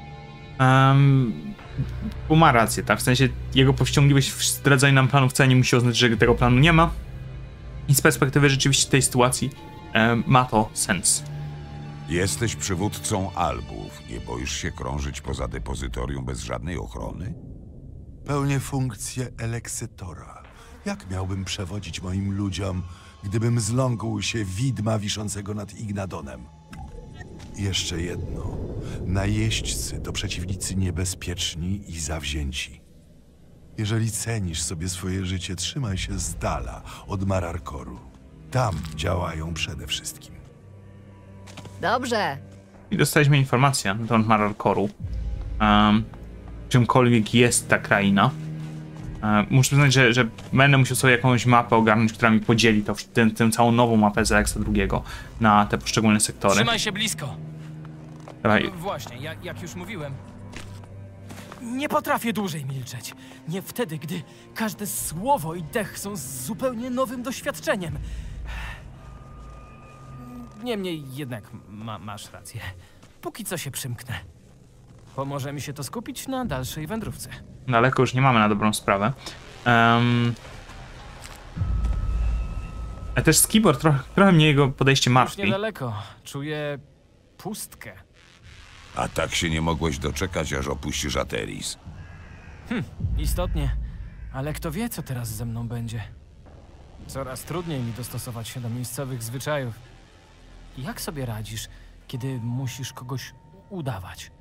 Bo ma rację, tak? W sensie jego powściągliwość w zdradzaniu nam planu wcale nie musi oznaczać, że tego planu nie ma. I z perspektywy rzeczywiście tej sytuacji ma to sens. Jesteś przywódcą Albów. Nie boisz się krążyć poza depozytorium bez żadnej ochrony? Pełnię funkcję eleksytora. Jak miałbym przewodzić moim ludziom, gdybym zląkł się widma wiszącego nad Ignadonem? Jeszcze jedno. Najeźdźcy to przeciwnicy niebezpieczni i zawzięci. Jeżeli cenisz sobie swoje życie, trzymaj się z dala od Mararkoru. Tam działają przede wszystkim. Dobrze. I dostaliśmy informację na temat Mararkoru. Czymkolwiek jest ta kraina. Muszę przyznać, że będę musiał sobie jakąś mapę ogarnąć, która mi podzieli tę całą nową mapę z Alexa II na te poszczególne sektory. Trzymaj się blisko. Dawaj. Właśnie, jak już mówiłem, nie potrafię dłużej milczeć. Nie wtedy, gdy każde słowo i dech są zupełnie nowym doświadczeniem. Niemniej jednak masz rację. Póki co się przymknę. Pomoże mi się to skupić na dalszej wędrówce. Daleko już nie mamy na dobrą sprawę. A też Skibor, trochę mnie jego podejście martwi. Już niedaleko. Czuję pustkę. A tak się nie mogłeś doczekać, aż opuścisz Ateris. Istotnie. Ale kto wie, co teraz ze mną będzie. Coraz trudniej mi dostosować się do miejscowych zwyczajów. Jak sobie radzisz, kiedy musisz kogoś udawać?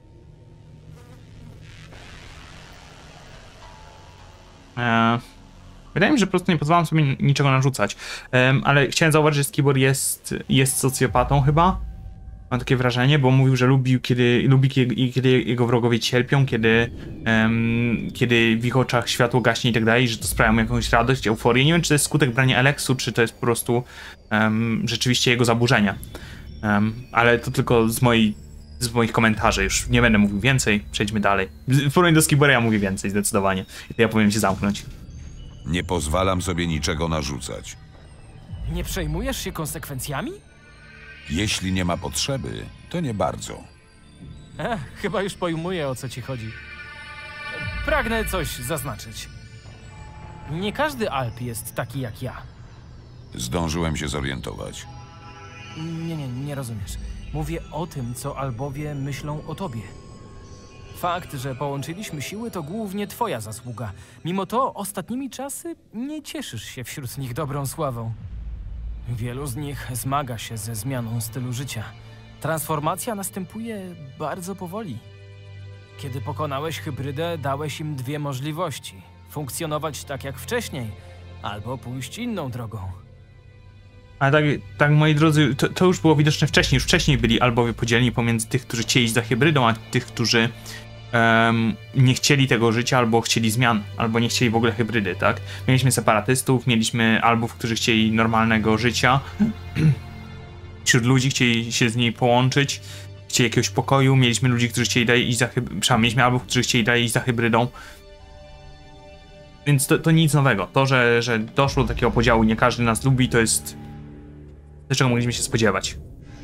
Wydaje mi się, że po prostu nie pozwalam sobie niczego narzucać. Ale chciałem zauważyć, że Skibor jest socjopatą chyba. Mam takie wrażenie, bo mówił, że lubi, kiedy jego wrogowie cierpią, kiedy w ich oczach światło gaśnie i tak dalej, że to sprawia mu jakąś radość, euforię. Nie wiem, czy to jest skutek brania Eleksu, czy to jest po prostu rzeczywiście jego zaburzenia. Ale to tylko z moich komentarzy. Już nie będę mówił więcej, przejdźmy dalej. W porównaniu do Skibora ja mówię więcej, zdecydowanie. Ja powinien się zamknąć. Nie pozwalam sobie niczego narzucać. Nie przejmujesz się konsekwencjami? Jeśli nie ma potrzeby, to nie bardzo. Chyba już pojmuję, o co ci chodzi. Pragnę coś zaznaczyć. Nie każdy Alp jest taki jak ja. Zdążyłem się zorientować. Nie rozumiesz. Mówię o tym, co Albowie myślą o tobie. Fakt, że połączyliśmy siły, to głównie twoja zasługa. Mimo to ostatnimi czasy nie cieszysz się wśród nich dobrą sławą. Wielu z nich zmaga się ze zmianą stylu życia. Transformacja następuje bardzo powoli. Kiedy pokonałeś hybrydę, dałeś im dwie możliwości. Funkcjonować tak jak wcześniej, albo pójść inną drogą. Ale tak moi drodzy, to już było widoczne wcześniej. Już wcześniej byli Albowie podzieleni pomiędzy tych, którzy chcieli iść za hybrydą, a tych, którzy nie chcieli tego życia, albo chcieli zmian, albo nie chcieli w ogóle hybrydy, tak? Mieliśmy separatystów, mieliśmy Albów, którzy chcieli normalnego życia. Wśród ludzi chcieli się z niej połączyć, chcieli jakiegoś pokoju, mieliśmy ludzi, którzy chcieli dalej iść za hybrydą, mieliśmy Albów, którzy chcieli dalej iść za hybrydą. Więc to nic nowego. To, że doszło do takiego podziału i nie każdy nas lubi, to jest to, czego mogliśmy się spodziewać.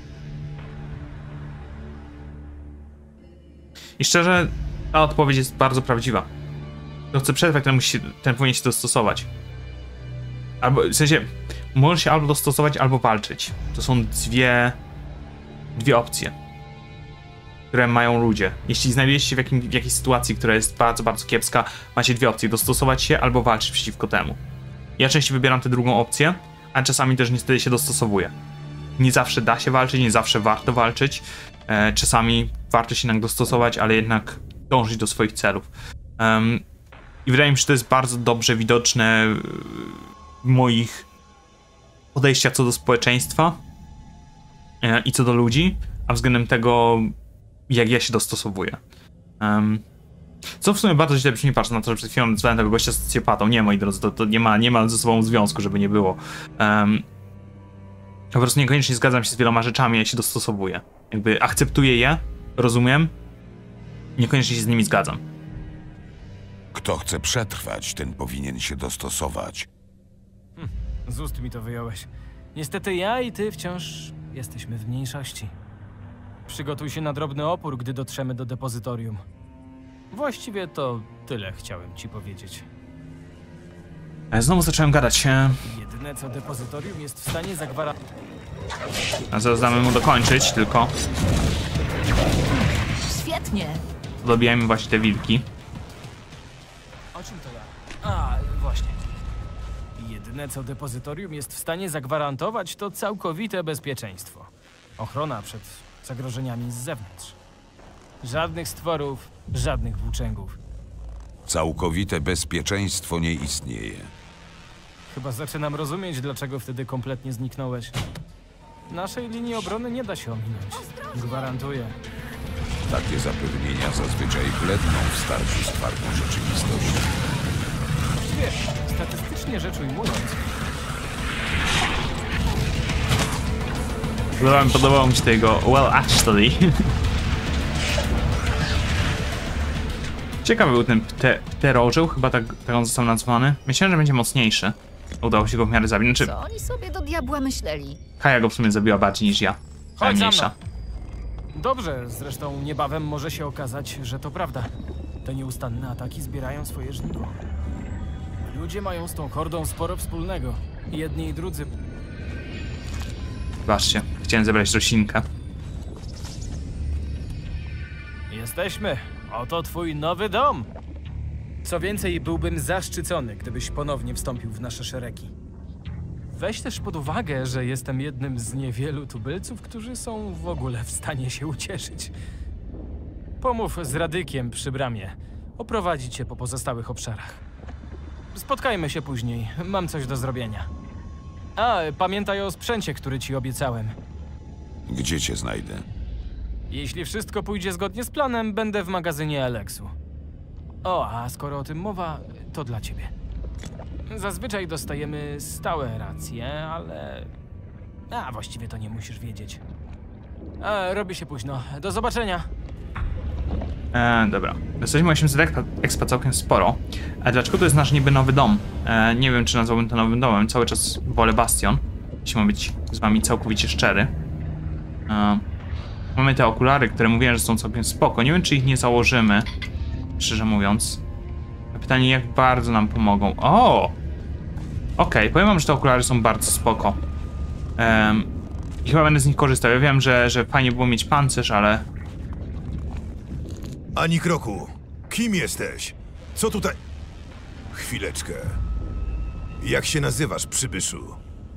I szczerze, ta odpowiedź jest bardzo prawdziwa. Kto chce przetrwać, ten powinien się dostosować. Albo, w sensie, możesz się albo dostosować, albo walczyć. To są dwie opcje, które mają ludzie. Jeśli znajdujecie się w jakiejś sytuacji, która jest bardzo, bardzo kiepska, macie dwie opcje. Dostosować się, albo walczyć przeciwko temu. Ja częściej wybieram tę drugą opcję, a czasami też niestety się dostosowuję. Nie zawsze da się walczyć, nie zawsze warto walczyć. Czasami warto się jednak dostosować, ale jednak dążyć do swoich celów. I wydaje mi się, że to jest bardzo dobrze widoczne w moich podejściach co do społeczeństwa i co do ludzi, a względem tego, jak ja się dostosowuję. Co w sumie bardzo źle brzmi, patrz na to, że przed chwilą nazwałem tego gościa socjopatą. Nie, moi drodzy, to nie ma ze sobą związku, żeby nie było. Po prostu niekoniecznie zgadzam się z wieloma rzeczami, ja się dostosowuję. Jakby akceptuję je, rozumiem, niekoniecznie się z nimi zgadzam. Kto chce przetrwać, ten powinien się dostosować. Z ust mi to wyjąłeś. Niestety ja i ty wciąż jesteśmy w mniejszości. Przygotuj się na drobny opór, gdy dotrzemy do depozytorium. Właściwie to tyle chciałem ci powiedzieć. Znowu zacząłem gadać. Jedyne co depozytorium jest w stanie zagwarantować... A zaraz damy mu dokończyć, tylko... Świetnie. Dobijajmy właśnie te wilki. O czym to ja? A, właśnie. Jedyne co depozytorium jest w stanie zagwarantować, to całkowite bezpieczeństwo. Ochrona przed zagrożeniami z zewnątrz. Żadnych stworów, żadnych włóczęgów. Całkowite bezpieczeństwo nie istnieje. Chyba zaczynam rozumieć, dlaczego wtedy kompletnie zniknąłeś. Naszej linii obrony nie da się ominąć. Gwarantuję. Takie zapewnienia zazwyczaj bledną w starciu z twardą rzeczywistością. Wiesz, statystycznie rzecz ujmując... Podobało mi się tego well actually. Ciekawy był ten pterorzeł, chyba tak on został nazwany. Myślałem, że będzie mocniejszy. Udało się go w miarę zabić. Znaczy, Co oni sobie do diabła myśleli? Kaja go w sumie zabiła bardziej niż ja. Chodź za mną. Dobrze, zresztą niebawem może się okazać, że to prawda. Te nieustanne ataki zbierają swoje żniwo. Ludzie mają z tą hordą sporo wspólnego. Jedni i drudzy. Zobaczcie, chciałem zebrać roślinkę. Jesteśmy. Oto twój nowy dom. Co więcej, byłbym zaszczycony, gdybyś ponownie wstąpił w nasze szeregi. Weź też pod uwagę, że jestem jednym z niewielu tubylców, którzy są w ogóle w stanie się ucieszyć. Pomów z Radykiem przy bramie. Oprowadzi cię po pozostałych obszarach. Spotkajmy się później. Mam coś do zrobienia. A, pamiętaj o sprzęcie, który ci obiecałem. Gdzie cię znajdę? Jeśli wszystko pójdzie zgodnie z planem, będę w magazynie Aleksu. O, a skoro o tym mowa, to dla ciebie. Zazwyczaj dostajemy stałe racje, ale... A, właściwie to nie musisz wiedzieć. Robi się późno. Do zobaczenia. Dobra. Jesteśmy 800 expa całkiem sporo. A dlaczego to jest nasz niby nowy dom? Nie wiem, czy nazwałbym to nowym domem. Cały czas wolę Bastion. Jeśli mam być z wami całkowicie szczery. Mamy te okulary, które mówiłem, że są całkiem spoko. Nie wiem, czy ich nie założymy. Szczerze mówiąc. Pytanie, jak bardzo nam pomogą. O! Okej, powiem wam, że te okulary są bardzo spoko. I chyba będę z nich korzystał. Ja wiem, że fajnie było mieć pancerz, ale... Ani kroku. Kim jesteś? Co tutaj... Chwileczkę. Jak się nazywasz, przybyszu?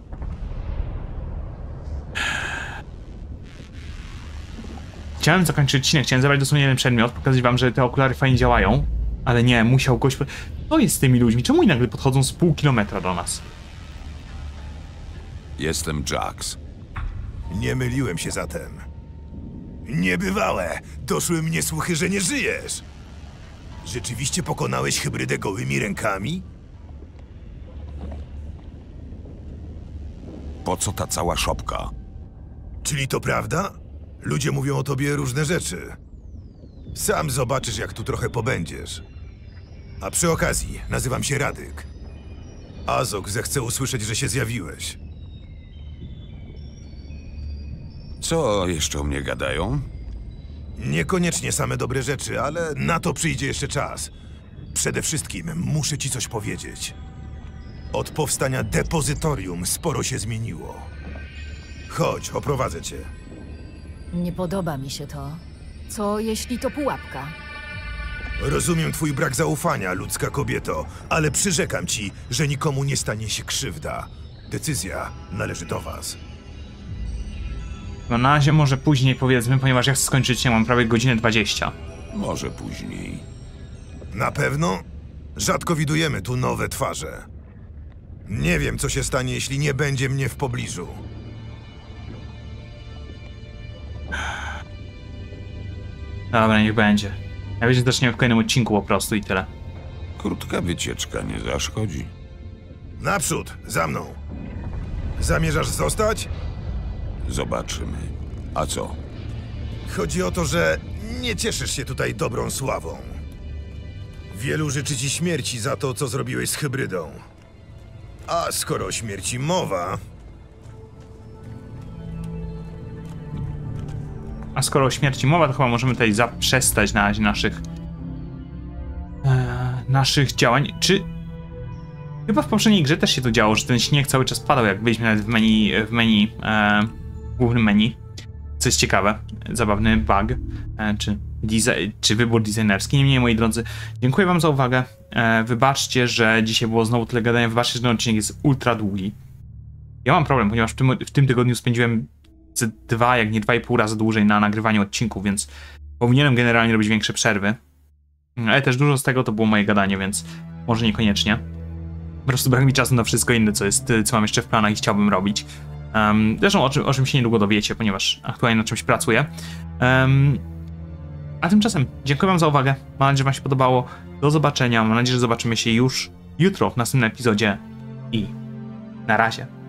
Chciałem zakończyć odcinek, chciałem zabrać dosłownie jeden przedmiot, pokazać wam, że te okulary fajnie działają. Ale nie, musiał gość... Co jest z tymi ludźmi? Czemu oni nagle podchodzą z pół kilometra do nas? Jestem Jax. Nie myliłem się zatem. Niebywałe! Doszły mnie słuchy, że nie żyjesz! Rzeczywiście pokonałeś hybrydę gołymi rękami? Po co ta cała szopka? Czyli to prawda? Ludzie mówią o tobie różne rzeczy. Sam zobaczysz, jak tu trochę pobędziesz. A przy okazji, nazywam się Radyk. Azok zechce usłyszeć, że się zjawiłeś. Co jeszcze o mnie gadają? Niekoniecznie same dobre rzeczy, ale na to przyjdzie jeszcze czas. Przede wszystkim muszę ci coś powiedzieć. Od powstania depozytorium sporo się zmieniło. Chodź, oprowadzę cię. Nie podoba mi się to. Co jeśli to pułapka? Rozumiem twój brak zaufania, ludzka kobieto, ale przyrzekam ci, że nikomu nie stanie się krzywda. Decyzja należy do was. No na razie może później powiedzmy, ponieważ ja chcę skończyć, mam prawie godzinę 20. Może później. Na pewno? Rzadko widujemy tu nowe twarze. Nie wiem, co się stanie, jeśli nie będzie mnie w pobliżu. Dobra, niech będzie. Najwyżej zaczniemy w kolejnym odcinku po prostu i tyle. Krótka wycieczka nie zaszkodzi. Naprzód, za mną. Zamierzasz zostać? Zobaczymy. A co? Chodzi o to, że nie cieszysz się tutaj dobrą sławą. Wielu życzy ci śmierci za to, co zrobiłeś z hybrydą. A skoro o śmierci mowa... A skoro o śmierci mowa, to chyba możemy tutaj zaprzestać na razie naszych działań. Czy... Chyba w poprzedniej grze też się to działo, że ten śnieg cały czas padał, jak byliśmy nawet w głównym menu. Co jest ciekawe, zabawny bug, czy wybór designerski. Niemniej, moi drodzy, dziękuję wam za uwagę. Wybaczcie, że dzisiaj było znowu tyle gadania. Wybaczcie, że ten odcinek jest ultra długi. Ja mam problem, ponieważ w tym tygodniu spędziłem jak nie 2,5 razy dłużej na nagrywaniu odcinków, więc powinienem generalnie robić większe przerwy. Ale też dużo z tego to było moje gadanie, więc może niekoniecznie. Po prostu brak mi czasu na wszystko inne, co mam jeszcze w planach i chciałbym robić. Zresztą o czym się niedługo dowiecie, ponieważ aktualnie na czymś pracuję. A tymczasem dziękuję wam za uwagę. Mam nadzieję, że wam się podobało. Do zobaczenia. Mam nadzieję, że zobaczymy się już jutro w następnym epizodzie. I na razie.